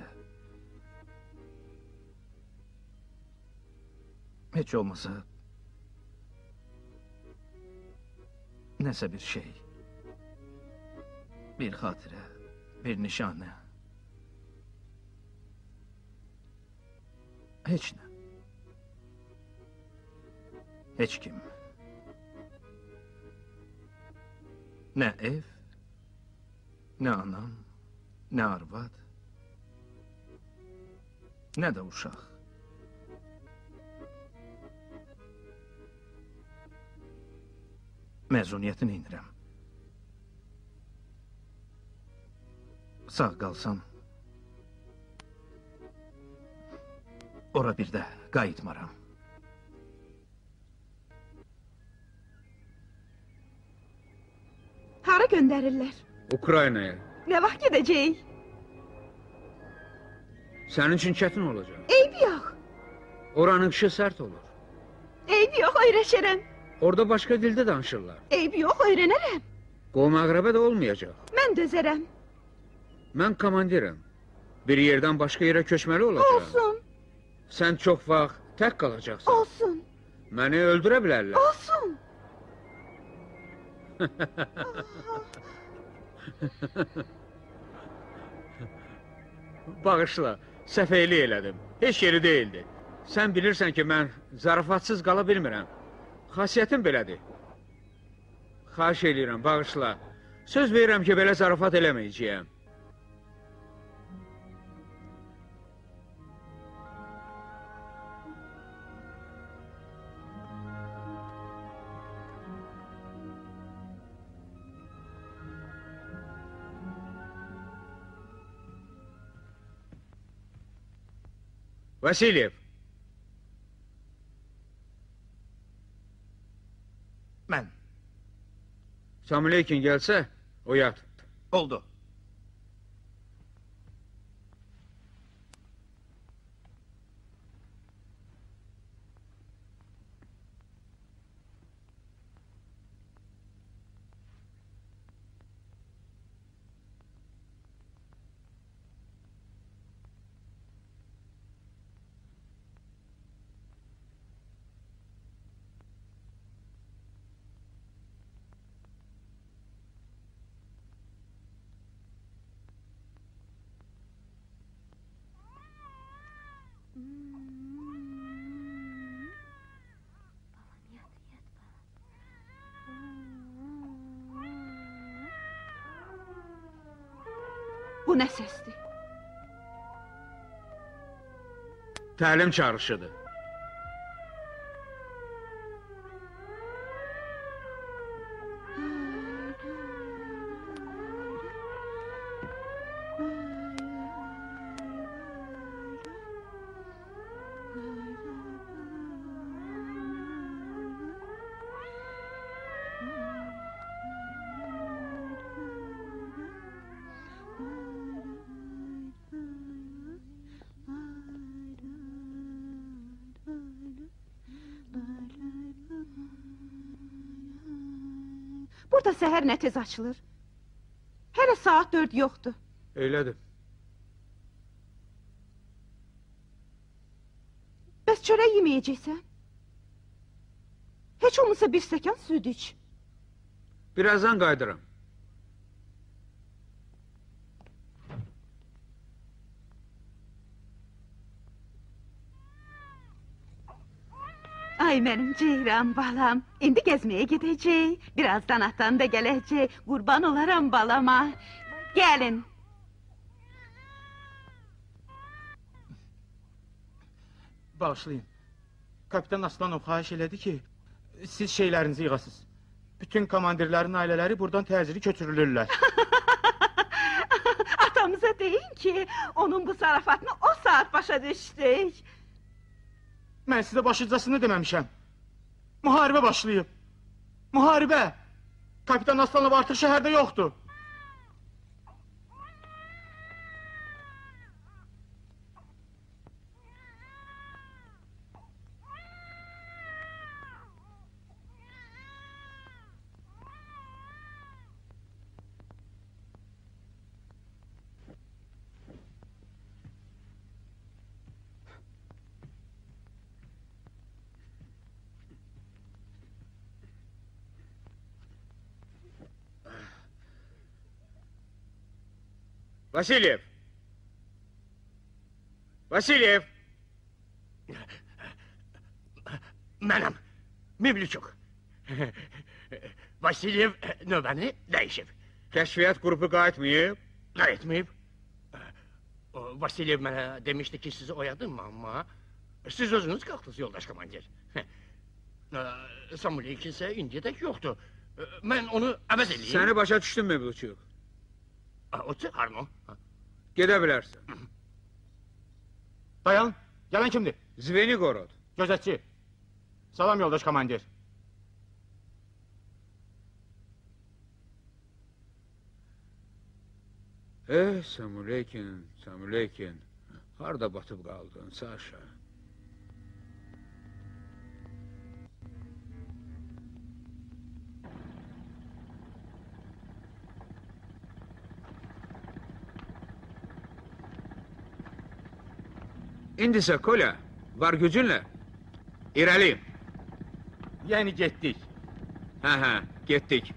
Heç olmasa... Nəsə bir şey. Bir xatirə, bir nişanə. Heç nə. Heç kim. Nə ev, nə anam, nə arvad, nə də uşaq. Məzuniyyətini inirəm. Sağ qalsam, ora bir də qayıtmaram. Hara göndərirlər? Ukraynaya. Nə vaxt gedəcəyik? Sənin üçün çətin olacaq. Eybi yox. Oranın qışı sərt olur. Eybi yox, öyrəşərəm. Orada başqa dildə danışırlar. Eybi yox, öyrənərəm. Qovmağrəbə də olmayacaq. Mən dözərəm. Mən komandirəm. Bir yerdən başqa yerə köçməli olacaq. Olsun. Sən çox vaxt tək qalacaqsan. Olsun. Məni öldürə bilərlər. Olsun. Bağışla, səfeylik elədim. Heç yeri deyildi. Sən bilirsən ki, mən zarafatsız qala bilmirəm. Xasiyyətim belədir. Xahiş eləyirəm, bağışla. Söz verirəm ki, belə zarafat eləməyəcəyəm. Vasilyev. Mən. Samileykin gəlsə, o yat. Oldu. Bu nə səsdir? Təlim çağrışıdır. Burada səhər nə tez açılır? Hələ saat dörd yoxdur. Elədir. Bəs çörək yeməyəcəksən? Heç olmasa bir stəkan süd iç. Birazdan qayıdıram. Ay mənim ceyran balam, indi gəzməyə gedəcək, birazdan atan da gələcək, qurban olaram balama. Gəlin. Bağışlayın. Kapitan Aslanov xahiş elədi ki, siz şeylərinizi yığasınız. Bütün komandirlərin ailələri buradan təcili köçürülürlər. Atamıza deyin ki, onun bu zarafatını o saat başa düşdük. Mən sizə başlıcasını deməmişəm. Müharibə başlayıb. Müharibə! Kapitan Aslanov artıq şəhərdə yoxdur. Vasilyev! Vasilyev! Mənəm, Mevlüçük. Vasilyev növbəni dəyişib. Kəşfiyyat qrupu qayıtmayıb? Qayıtmayıb. Vasilyev mənə demişdi ki, sizi oyadım, amma siz özünüz qalxdınız, yoldaş komandir. Samulyaykin isə indiyədək yoxdur. Mən onu əvəz edeyim. Səni başa düşdüm, Mevlüçük. O çıxar mı? Gedə bilərsən. Dayan, gələn kimdir? Zvenigorod. Gözətçi. Salam yoldaş komandir. Eh, Samulyaykin, Samulyaykin. Harda batıb qaldın, Saşa? İndisə, Kolya, var gücünlə. İrəli. Yəni getdik. Hə, hə, getdik.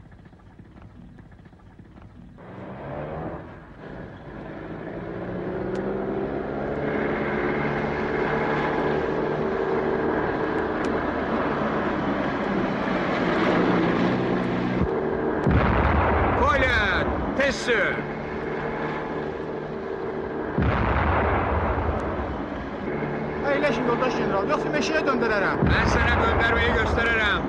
Kolya, tez sür. Əyləşin yoldaş general, yoxsa meşəyə döndürərəm. Mən sənə döndərməyi göstərərəm.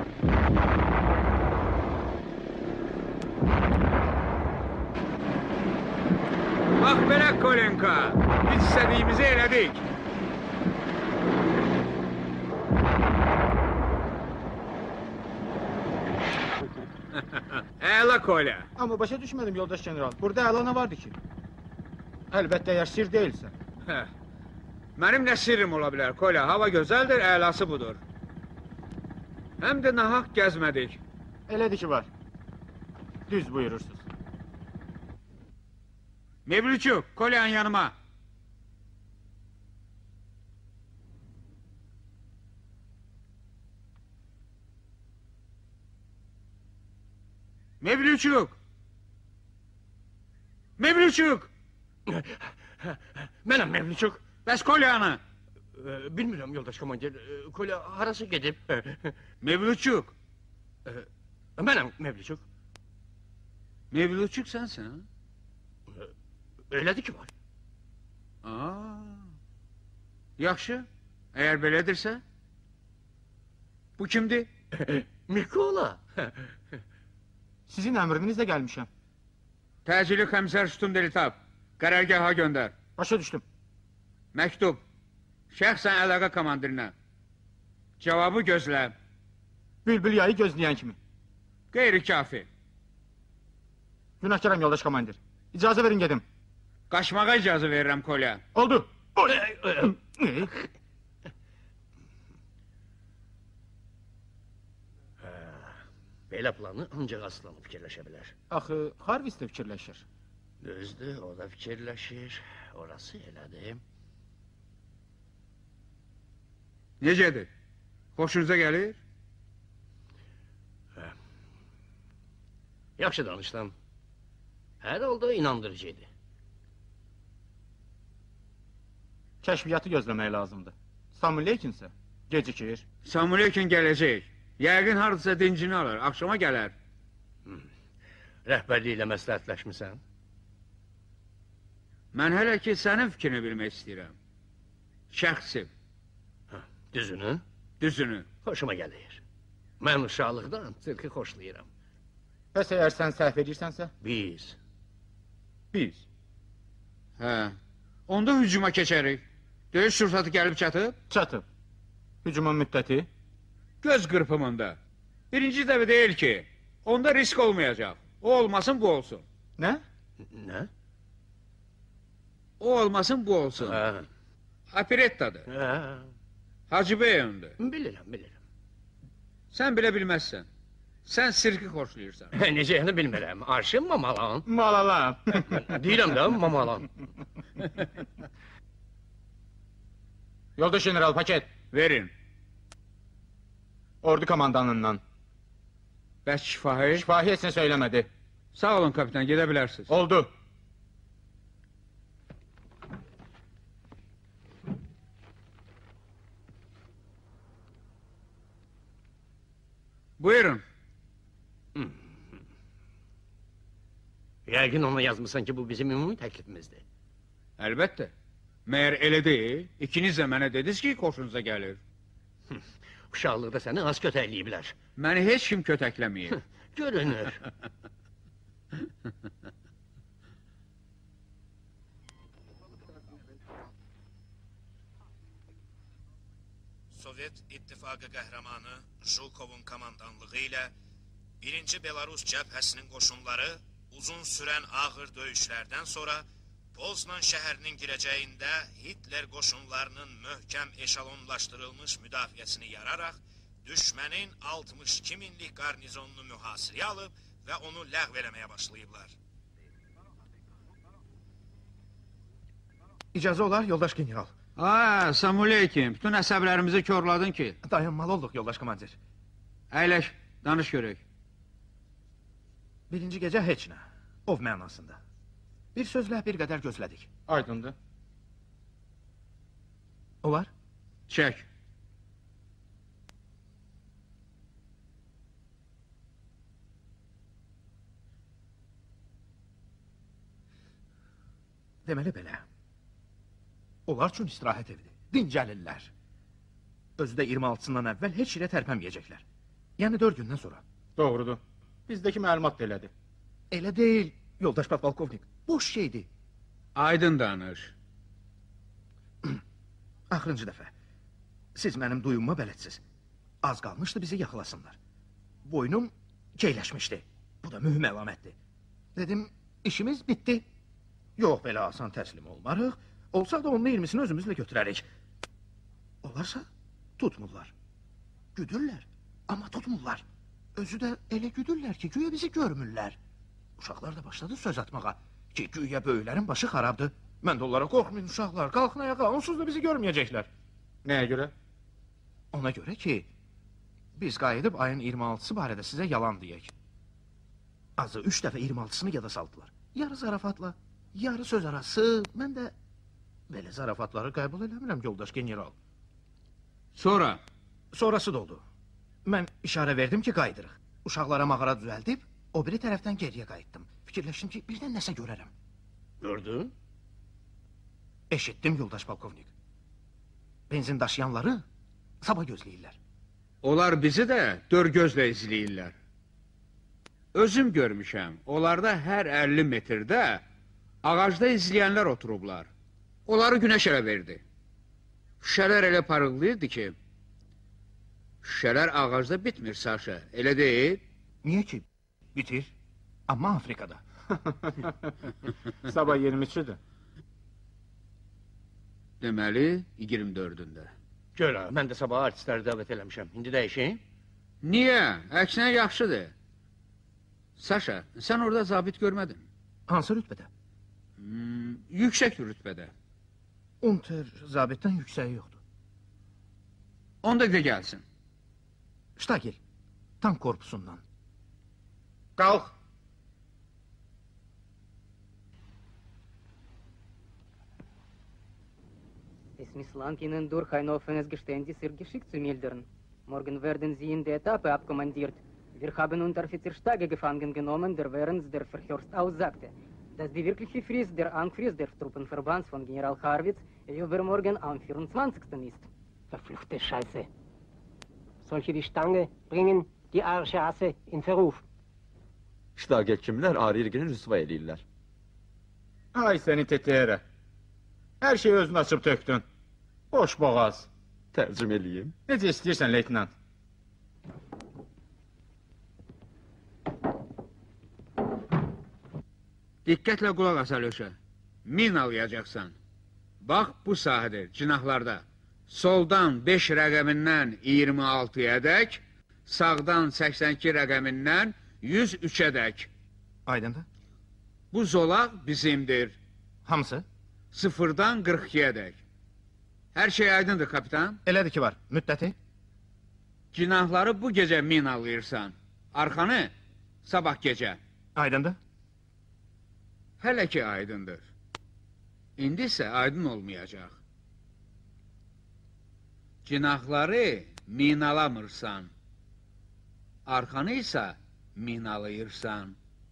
Bax belə Kolenka, biz istədiyimizi elədik. Əla Kolya. Amma başa düşmədim yoldaş general, burada əla nə vardı ki? Əlbəttə, əgər sir deyilsə. Hə. Mənim nə sirrim ola bilər, Kolya, hava gözəldir, əlası budur. Həm də nahaq gəzmədik. Elədir ki var. Düz buyurursunuz. Mevlüçük, Kolyan yanıma. Mevlüçük! Mevlüçük! Mənəm Mevlüçük. Bəs Kolyanı? Bilmirəm, yoldaş komandir. Kolya harası gedib? Mevlüçük! Mənəm Mevlüçük. Mevlüçük sənsən, ha? Elədir ki var. Aa, yaxşı, əgər belədirsə. Bu kimdir? Mikola. Sizin əmrinizlə gəlmişəm. Təcili komisər Ştundelitab, qərargaha göndər. Başa düşdüm. Məktub, şəxsən əlaqə komandirinə. Cavabı gözlə. Bülbül yayı gözləyən kimi. Qeyri-kafi. Günahkaram yoldaş komandir. İcazə verin gedim. Qaçmağa icazə verirəm, Kolya. Oldu. Belə planı ancaq Aslanı fikirləşə bilər. Axı, Harvis də fikirləşir. Düzdür, o da fikirləşir. Orası elədir. Necədir? Xoşunuza gəlir? Hə. Yaxşı danışdın. Hər halda inandırıcı idi. Kəşfiyyatı gözləmək lazımdır. Samulyaykin isə gecikir. Samulyaykin gələcək. Yəqin hardasa dincini alır, axşama gələr. Hmm. Rəhbərliklə məsləhətləşmirsən? Mən hələ ki sənin fikrini bilmək istəyirəm. Şəxsim. Düzünü? Düzünü. Xoşuma gəlir. Mən uşaqlıqdan sirki xoşlayıram. Bəs əgər sən səhv edirsənsə? Biz. Biz? Hə. Onda hücuma keçərik. Döyüş sursatı gəlib çatıb? Çatıb. Hücumun müddəti? Göz qırpımında. Birinci dəfə deyil ki, onda risk olmayacaq. O olmasın, bu olsun. Nə? Nə? O olmasın, bu olsun. Hə. Operettadır. Hə. Hacı Bey öndür. Bilirəm, bilirəm. Sən bilə bilməzsən. Sən sirki xoşlayırsan. Necəyəni bilmirəm. Arşın mamalan. Malalan. Deyirəm də mamalan. Yoldaş general, paket. Verin. Ordu komandanından. Bəs şifahi? Şifahi etsin söyləmədi. Sağ olun kapitan, gedə bilərsiniz. Oldu. Buyurun. Yəqin ona yazmısan ki, bu bizim ümumi təklifimizdir. Əlbəttə. Məyər elə deyil, ikiniz də mənə dediniz ki, xoşunuza gəlir. Uşaqlıqda səni az kötəkləyiblər. Məni heç kim kötəkləməyib. Görünür. Sovet İttifaqı qəhrəmanı Julkovun komandanlığı ilə birinci Belarus cəbhəsinin qoşunları uzun sürən ağır döyüşlərdən sonra Poznan şəhərinin girəcəyində Hitler qoşunlarının möhkəm eşalonlaşdırılmış müdafiəsini yararaq düşmənin altmış iki minlik qarnizonunu mühasirəyə alıb və onu ləğv eləməyə başlayıblar. İcazə olar, yoldaş general. Aa, Samueleykim, bütün əsəblərimizi körladın ki. Dayanmalı olduq, yoldaş komandir. Əyləş, danış görək. Birinci gecə heç nə, ov mənasında. Bir sözlə bir qədər gözlədik. Aydındır. Olar? Çək. Deməli belə. Onlar üçün istirahət evidir, dincəlirlər. Özü də iyirmi altısından əvvəl heç yerə tərpənməyəcəklər. Yəni dörd gündən sonra. Doğrudur. Bizdəki məlumat da elədir. Elə deyil, yoldaş podpolkovnik. Boş şeydir. Aydın danış. Axırıncı dəfə. Siz mənim duyumma bələdsiniz. Az qalmışdı bizi yaxalasınlar. Boynum keyləşmişdi. Bu da mühüm əlamətdir. Dedim, işimiz bitdi. Yox, belə asan təslim olmarıq. Olsa da onun iyirmisini özümüzlə götürərik. Olarsa tutmurlar. Güdürlər, amma tutmurlar. Özü də elə güdürlər ki, güya bizi görmürlər. Uşaqlar da başladı söz atmağa. Ki, güya böyüklərin başı xarabdır. Mən də onlara qorxmayın uşaqlar, qalxın ayağa, onsuz da bizi görməyəcəklər. Nəyə görə? Ona görə ki, biz qayıdıb ayın iyirmi altısı barədə sizə yalan deyək. Azı üç dəfə iyirmi altısını yada saldılar. Yarı zarafatla, yarı söz arası. Mən də belə zarafatları qəbul eləmirəm, yoldaş general. Sonra? Sonrası da oldu. Mən işarə verdim ki, qayıdırıq. Uşaqlara mağara düzəldib, o biri tərəfdən geriyə qayıtdım. Fikirləşdim ki, birdən nəsə görərəm. Gördün? Eşitdim, yoldaş polkovnik. Benzin daşıyanları sabah gözləyirlər. Onlar bizi də dör gözlə izləyirlər. Özüm görmüşəm, onlarda hər əlli metrdə ağacda izləyənlər oturublar. Onları günəş ələ verdi. Şüşələr elə parıldayırdı ki, şüşələr ağacda bitmir, Saşa, elə deyil? Niyə ki? Bitir. Amma Afrikada. Sabah iyirmi üçüdür. Deməli, iyirmi dördündə. Görə, mən də sabah artistləri dəvət eləmişəm. İndi dəyişeyim? Niyə? Əksinə yaxşıdır. Saşa, sən orada zabit görmədin. Hansı rütbədə? Hmm, yüksək rütbədə. Unter zabitdən yüksəyi yoxdur. on dəqiqə gəlsin. Ştagil, tank korpusundan. Qalx. Es misslang Ihnen durch ein offenes Geständnis Ihr Geschick zu mildern. Morgen werden Sie in die Etappe abkommandiert. Wir haben Unteroffizier Stage gefangen genommen, der während der Verhörst aussagte, dass die wirkliche Frist der Anfrist des Truppenverbands von General Harwitz übermorgen am vierundzwanzigsten ist. Verfluchte Scheiße. Solche wie Stange bringen die Arschase in Verruf. Ştagel kimlər Arir-gini rüsva eləyirlər. Ay səni tetiyərə. Hər şeyi özün açıb töktün. Boş boğaz. Tərcüm eləyim. Necə istəyirsən, leytenant? Diqqətlə qulaq as, Alyoşa. Min alayacaqsan. Bax, bu sahədir, cinahlarda. Soldan beş rəqəmindən iyirmi altıya dək, sağdan səksən iki rəqəmindən yüz üçə dək. Aydındır. Bu zolaq bizimdir. Hamısı? Sıfırdan qırx ikiyə dək. Hər şey aydındır, kapitan. Elədir ki var, müddəti? Cinahları bu gecə min alayırsan. Arxanı sabah gecə. Aydındır. Hələ ki aydındır. İndi isə aydın olmayacaq. Cinahları minalamırsan. arxanı isə minalayırsan.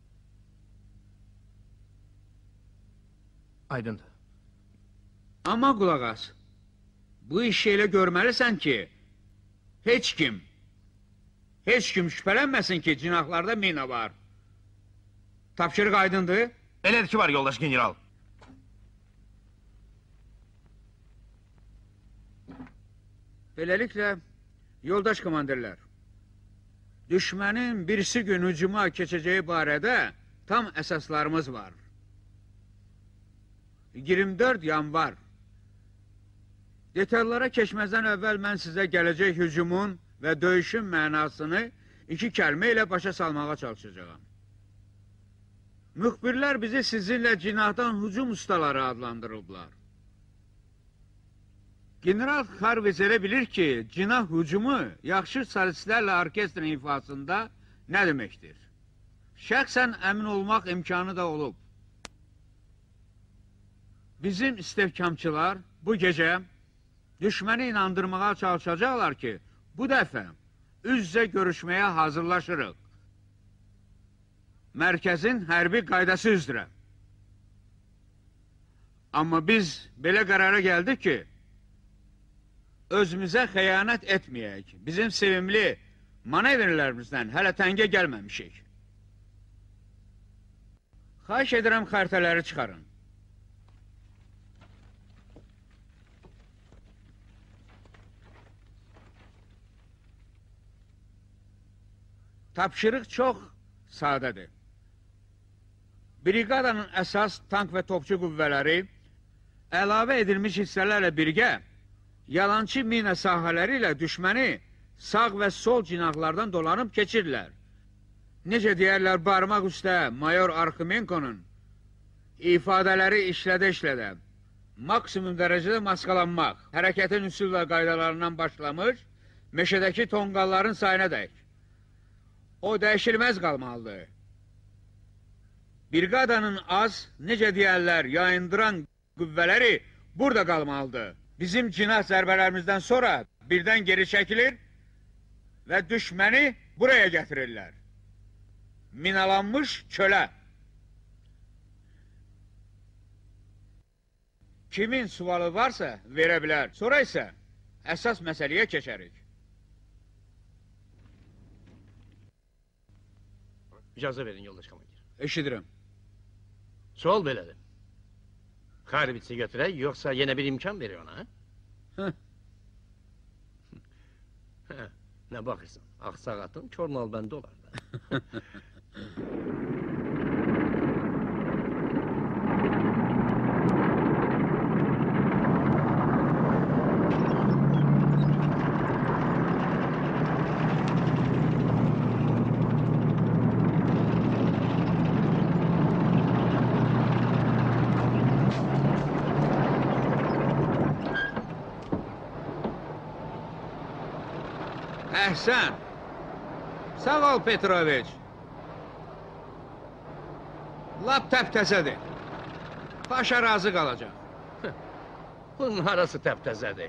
Aydındır. Amma qulaq as, bu işi elə görməlisən ki, heç kim, heç kim şübhələnməsin ki, cinahlarda mina var. Tapşırıq aydındır? Elədir ki var, yoldaş general. Beləliklə, yoldaş komandirlər, düşmənin birisi gün hücuma keçəcəyi barədə tam əsaslarımız var. iyirmi dörd yanvar. Detallara keçməzdən əvvəl mən sizə gələcək hücumun və döyüşün mənasını iki kəlmə ilə başa salmağa çalışacağım. Müxbirlər bizi sizinlə cinahdan hücum ustaları adlandırırlar. General Harvey elə bilir ki, cinah hücumu yaxşı solistlərlə orkestrin ifasında nə deməkdir? Şəxsən əmin olmaq imkanı da olub. Bizim istehkamçılar bu gecə düşməni inandırmağa çalışacaqlar ki, bu dəfə üz-üzə görüşməyə hazırlaşırıq. Mərkəzin hərbi qaydası üzrə. Amma biz belə qərara gəldik ki, özümüzə xəyanət etməyək. Bizim sevimli manevrlərimizdən hələ təngə gəlməmişik. Xahiş edirəm xəritələri çıxarın. Tapşırıq çox sadədir. Briqadanın əsas tank və topçu qüvvələri əlavə edilmiş hissələrlə birgə yalançı mina sahələri ilə düşməni sağ və sol cinahlardan dolanıb keçirlər. Necə deyərlər barmaq üstə mayor Arximenkonun ifadələri işlədə-işlədə maksimum dərəcədə maskalanmaq, hərəkətin üsul və qaydalarından başlamış, meşədəki tonqalların sayına dək. O dəyişilməz qalmalıdır. Briqadanın az, necə deyərlər, yayındıran qüvvələri burada qalmalıdır. Bizim cinah zərbələrimizdən sonra birdən geri çəkilir və düşməni buraya gətirirlər. Minalanmış çölə. Kimin sualı varsa verə bilər. Sonra isə əsas məsələyə keçərik. İcazə verin yoldaş komandir. Eşidirəm. Sual belədir. Harbitsi götürək, yoxsa yenə bir imkan verir ona, ha? Hə, nə baxırsan? Ağsağatın kornal bəndə olar da. Əhsən. Sağ ol Petroviç. Lap təptəzədir. Paşa razı qalacaq. Bunun harası təptəzədir?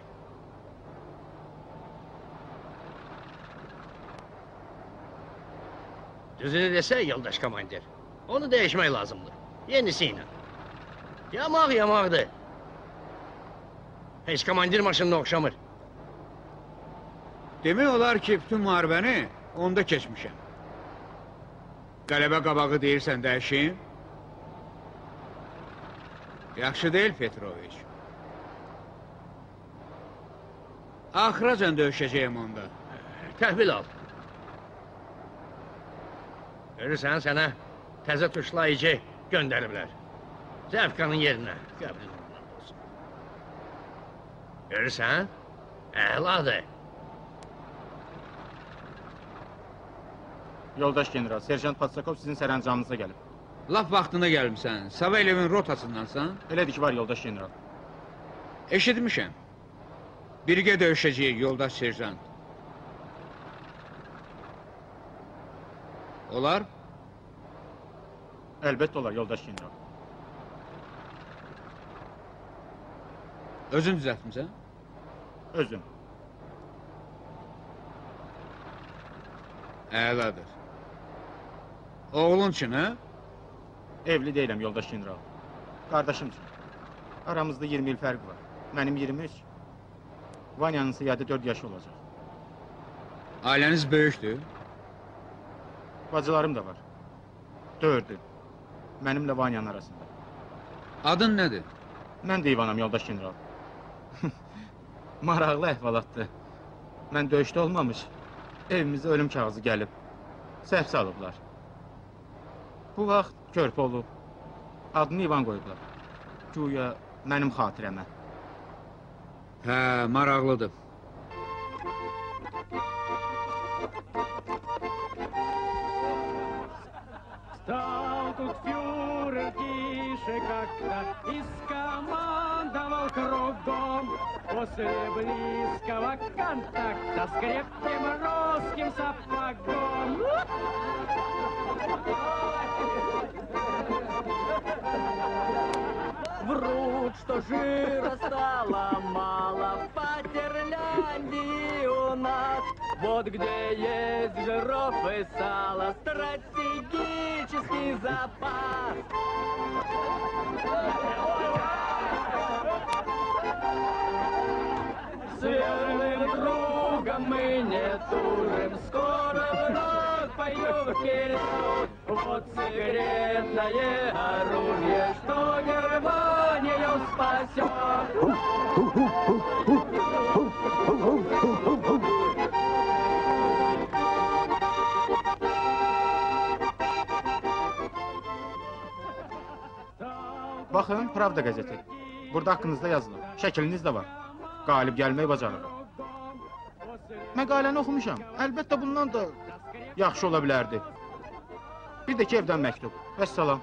Düzünü desək yoldaş komandir, onu dəyişmək lazımdır. Yenisi ilə. Yamaq yamaqdır. Heç komandir maşınına oxşamır. Demək olar ki, bütün müharibəni onda keçmişəm. Qələbə qabağı deyirsən dəyişim. Yaxşı deyil Petroviç. Axıracan döyüşəcəyim onda. Təhvil al. Görürsən sənə təzə tuşlayıcı göndəriblər. Zəfqanın yerinə. Qəbrin olsun. Görürsən? Əladır. Yoldaş general, Serjant Patsakov sizin sərəncamınıza gəlib. Laf vaxtında gəlmişsən. Savaylevin rotasındansan. Elədir ki, var yoldaş general. Eşitmişəm. Birgə döyüşəcəyik yoldaş serjant. Olar? Əlbəttə olar yoldaş general. Özün düzəltmisən? Özüm. Əladır. Oğlun üçün, hə? Evli deyiləm, yoldaş general. Qardaşım üçün. Aramızda iyirmi il fərq var. Mənim iyirmi üç. Vanyanın ise yedi dörd yaşı olacaq. Ailəniz böyükdür? Bacılarım da var. Dördü. Mənimlə Vanyanın arasında. Adın nədir? Mən də İvanam, yoldaş general. Maraqlı əhvalatdır. Mən döyüşdə olmamış, evimizə ölüm kağızı gəlib. Səhv salıblar. Bu vaxt körpə olub. Adını İvan qoyublar. Güya mənim xatirəmə. Hə, maraqlıdır. Стал тут фюрер тише как-то и скомандовал кругом. После близкого контакта с крепким русским сапогом. Врут, что жира стало мало в Патерляндии у нас. Вот где есть жиров и сало, стратегический запас. С верным другом мы не тужим, скоро вновь пойдем вперед. Вот секретное оружие, что Германию спасет. Baxın, Pravda qəzeti. Burada haqqınızda yazılır. Şəkliniz də var. Qalib gəlmək bacarığı. Məqaləni oxumuşam. Əlbəttə bundan da yaxşı ola bilərdi. Bir də ki, evdən məktub. Vəssalam.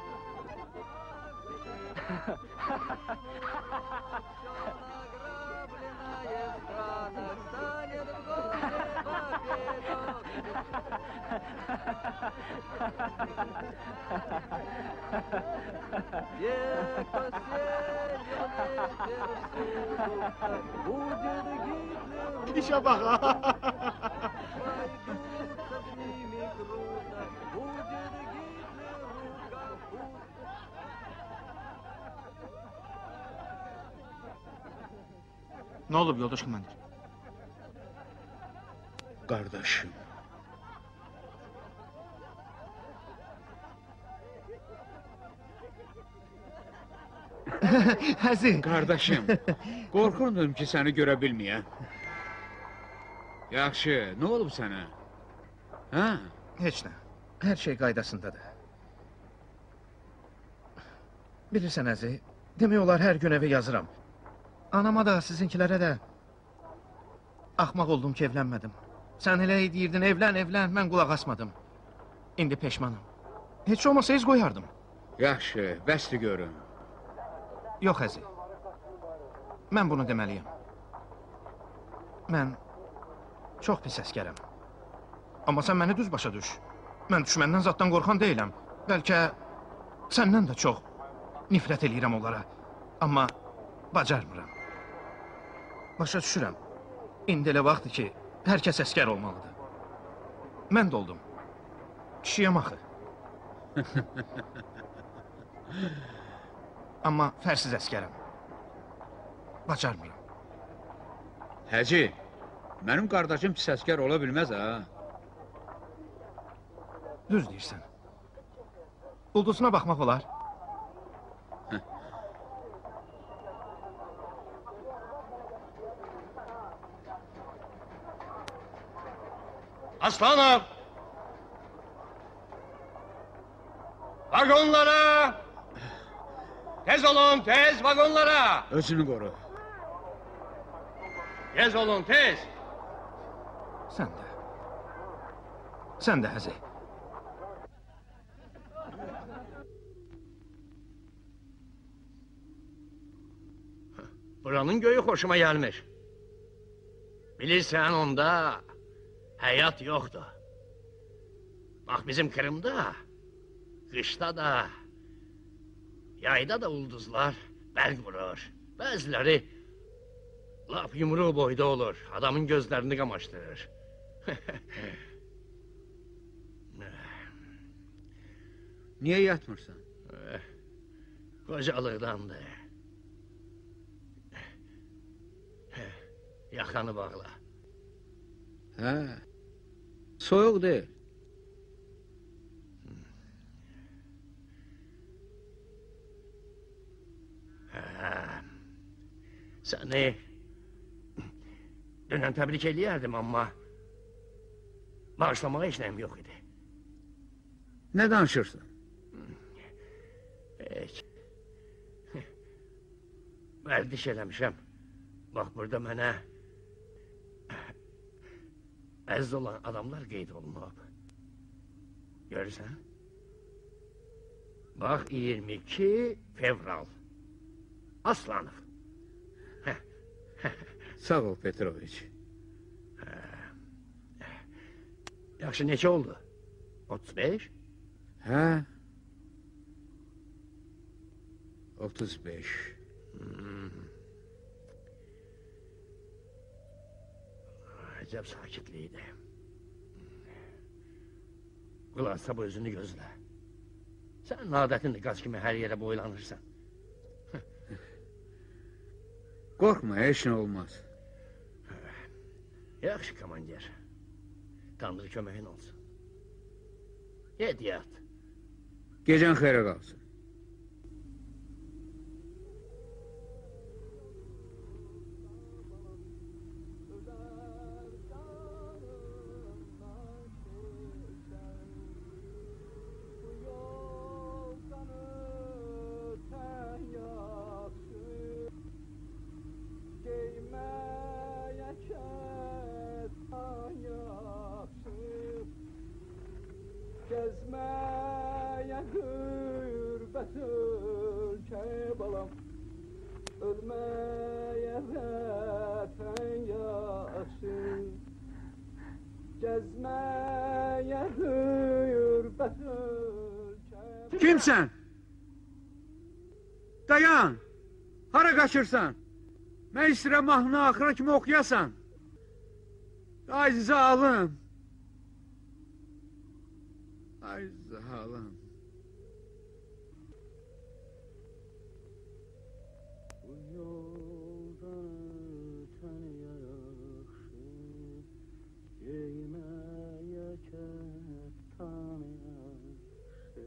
İşe bak ha. Ne olub yoldaş komandir? Qardaşım. Həzi. Qardaşım, qorxurdum ki, səni görə bilməyəm. Yaxşı, nə olub sənə? Hə? Heç nə. Hər şey qaydasındadır. Bilirsən Əzi, demək olar hər gün evə yazıram. Anama da, sizinkilərə də axmaq oldum ki, evlənmədim. Sən elə deyirdin, evlən, evlən, mən qulaq asmadım. İndi peşmanım. Heç olmasa iz qoyardım. Yaxşı, bəsdir görüm. Yox, Əzi. Mən bunu deməliyəm. Mən çox pis əskərəm. Amma sən məni düz başa düş. Mən düşməndən zaddan qorxan deyiləm. Bəlkə səndən də çox nifrət eləyirəm onlara. Amma bacarmıram. Başa düşürəm. İndi elə vaxtdır ki, hər kəs əskər olmalıdır. Mən də oldum. Kişiyəm axı. Amma fərsiz əskərəm. Bacarmıram. Həci, mənim qardaşım pis əskər ola bilməz, ha? Düz deyirsən. Ulduzuna baxmaq olar. Aslanım! Vagonlara! Tez olun, tez vagonlara! Özünü qoru. Tez olun, tez! Sən də. Sən də, Həzi. Buranın göyü hoşuma gelmiş. Bilirsen onda hayat yoktu. Bak bizim Kırım'da, kışta da, yayda da ulduzlar bel vurur. Bazıları laf yumruğu boyda olur. Adamın gözlerini kamaştırır. Niye yatmırsan? Qocalıqdandır. Yaxanı bağla. Hə, soyuq deyil. Səni dünən təbrik eləyərdim, amma bağışlamağa heç nəyim yox idi. Nə danışırsan? Heç. Vərdiş eləmişəm. Bax, burada mənə əziz olan adamlar qeyd olunub. Görürsən? Bax, iyirmi iki fevral. Aslanov. Sağ ol, Petroviç. Yaxşı, neçə oldu? otuz beş? Hə? otuz beş. Acəb sakitlikdir. Qulaqsa bu özünü gözlə. Sən adətindir, qaz kimi hər yerə boylanırsan. Qorxma, heç nə olmaz. Yaxşı, komandir. Tanrı köməyin olsun. Get yat. Gecən xeyrə qalsın. Gezmeye gürbet ülke balam, ölmeye vatan yaşın. Gezmeye gürbet ülke... Kimsən? Dayan! Hara qaçırsan? Mən istəyirəm mahnını axıra kimi oxuyasan. Ay zalım! Ay zalım! Bu yoldan ötən yaxşı, Geymeye kəttan yaxşı.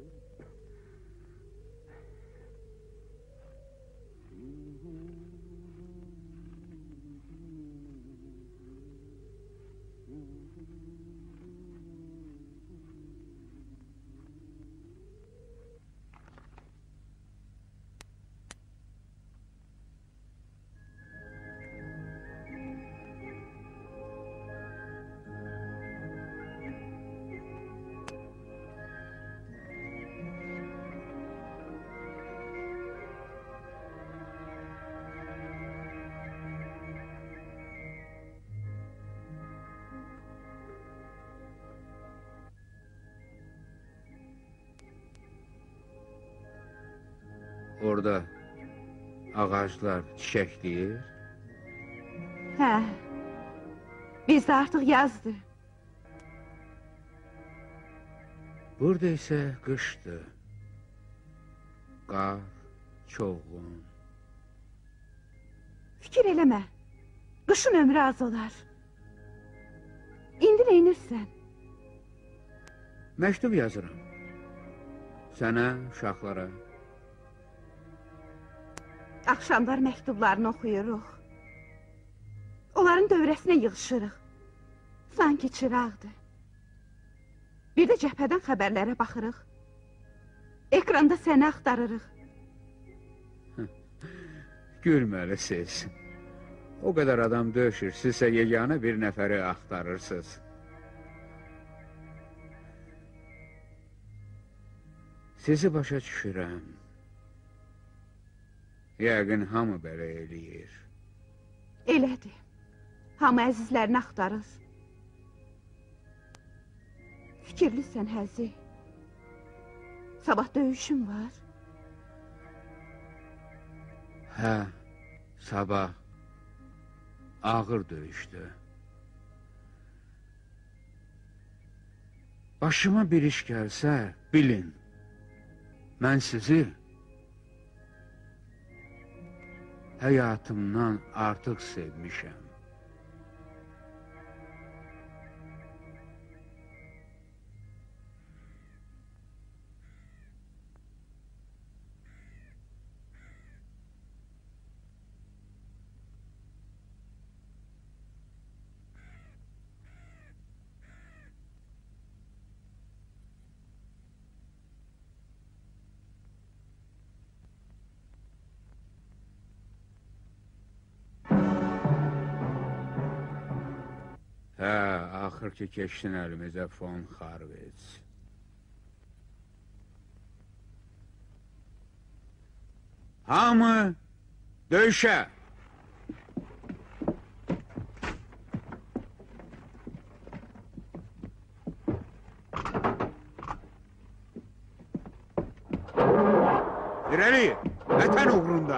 Orada ağaclar çiçəkləyir. Hə, bizdə artıq yazdır. Burada isə qışdır. Qar, çoğun. Fikir eləmə, qışın ömrü az olar. İndi neynirsən? Məktub yazıram. Sənə, uşaqlara. Axşamlar məktublarını oxuyuruq. Onların dövrəsinə yığışırıq. Sanki çıraqdır. Bir də cəbhədən xəbərlərə baxırıq. Ekranda səni axtarırıq. Gülməlisiz. O qədər adam döyüşür, sizsə yeganə bir nəfəri axtarırsınız. Sizi başa düşürəm. Yəqin hamı belə eləyir. Elədir. Hamı əzizlərini axtarır. Fikirlisən həzi. Sabah döyüşüm var. Hə, sabah ağır döyüşdü. Başıma bir iş gəlsə, bilin, Mən sizi həyatımdan artıq sevmişəm. Hə, axır ki keçdin əlimizə Fon Harvets. Hamı döyüşə! İrəli, vətən uğrunda!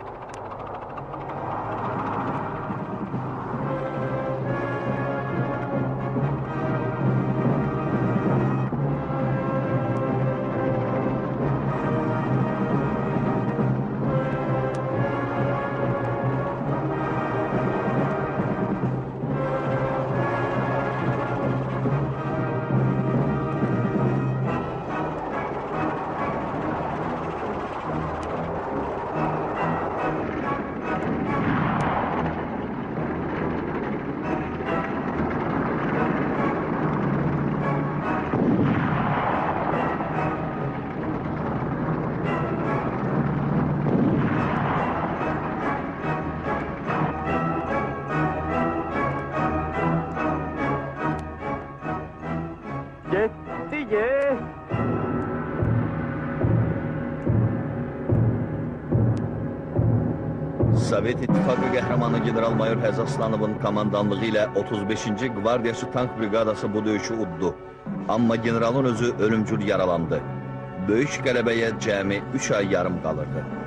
Sovet İttifaqı qəhrəmanı general-mayor Həzasłanovun komandanlığı ilə otuz beşinci Qvardiyaçı tank briqadası bu döyüşü uddu. Amma generalın özü ölümcül yaralandı. Böyük qələbəyə cəmi üç ay yarım qalırdı.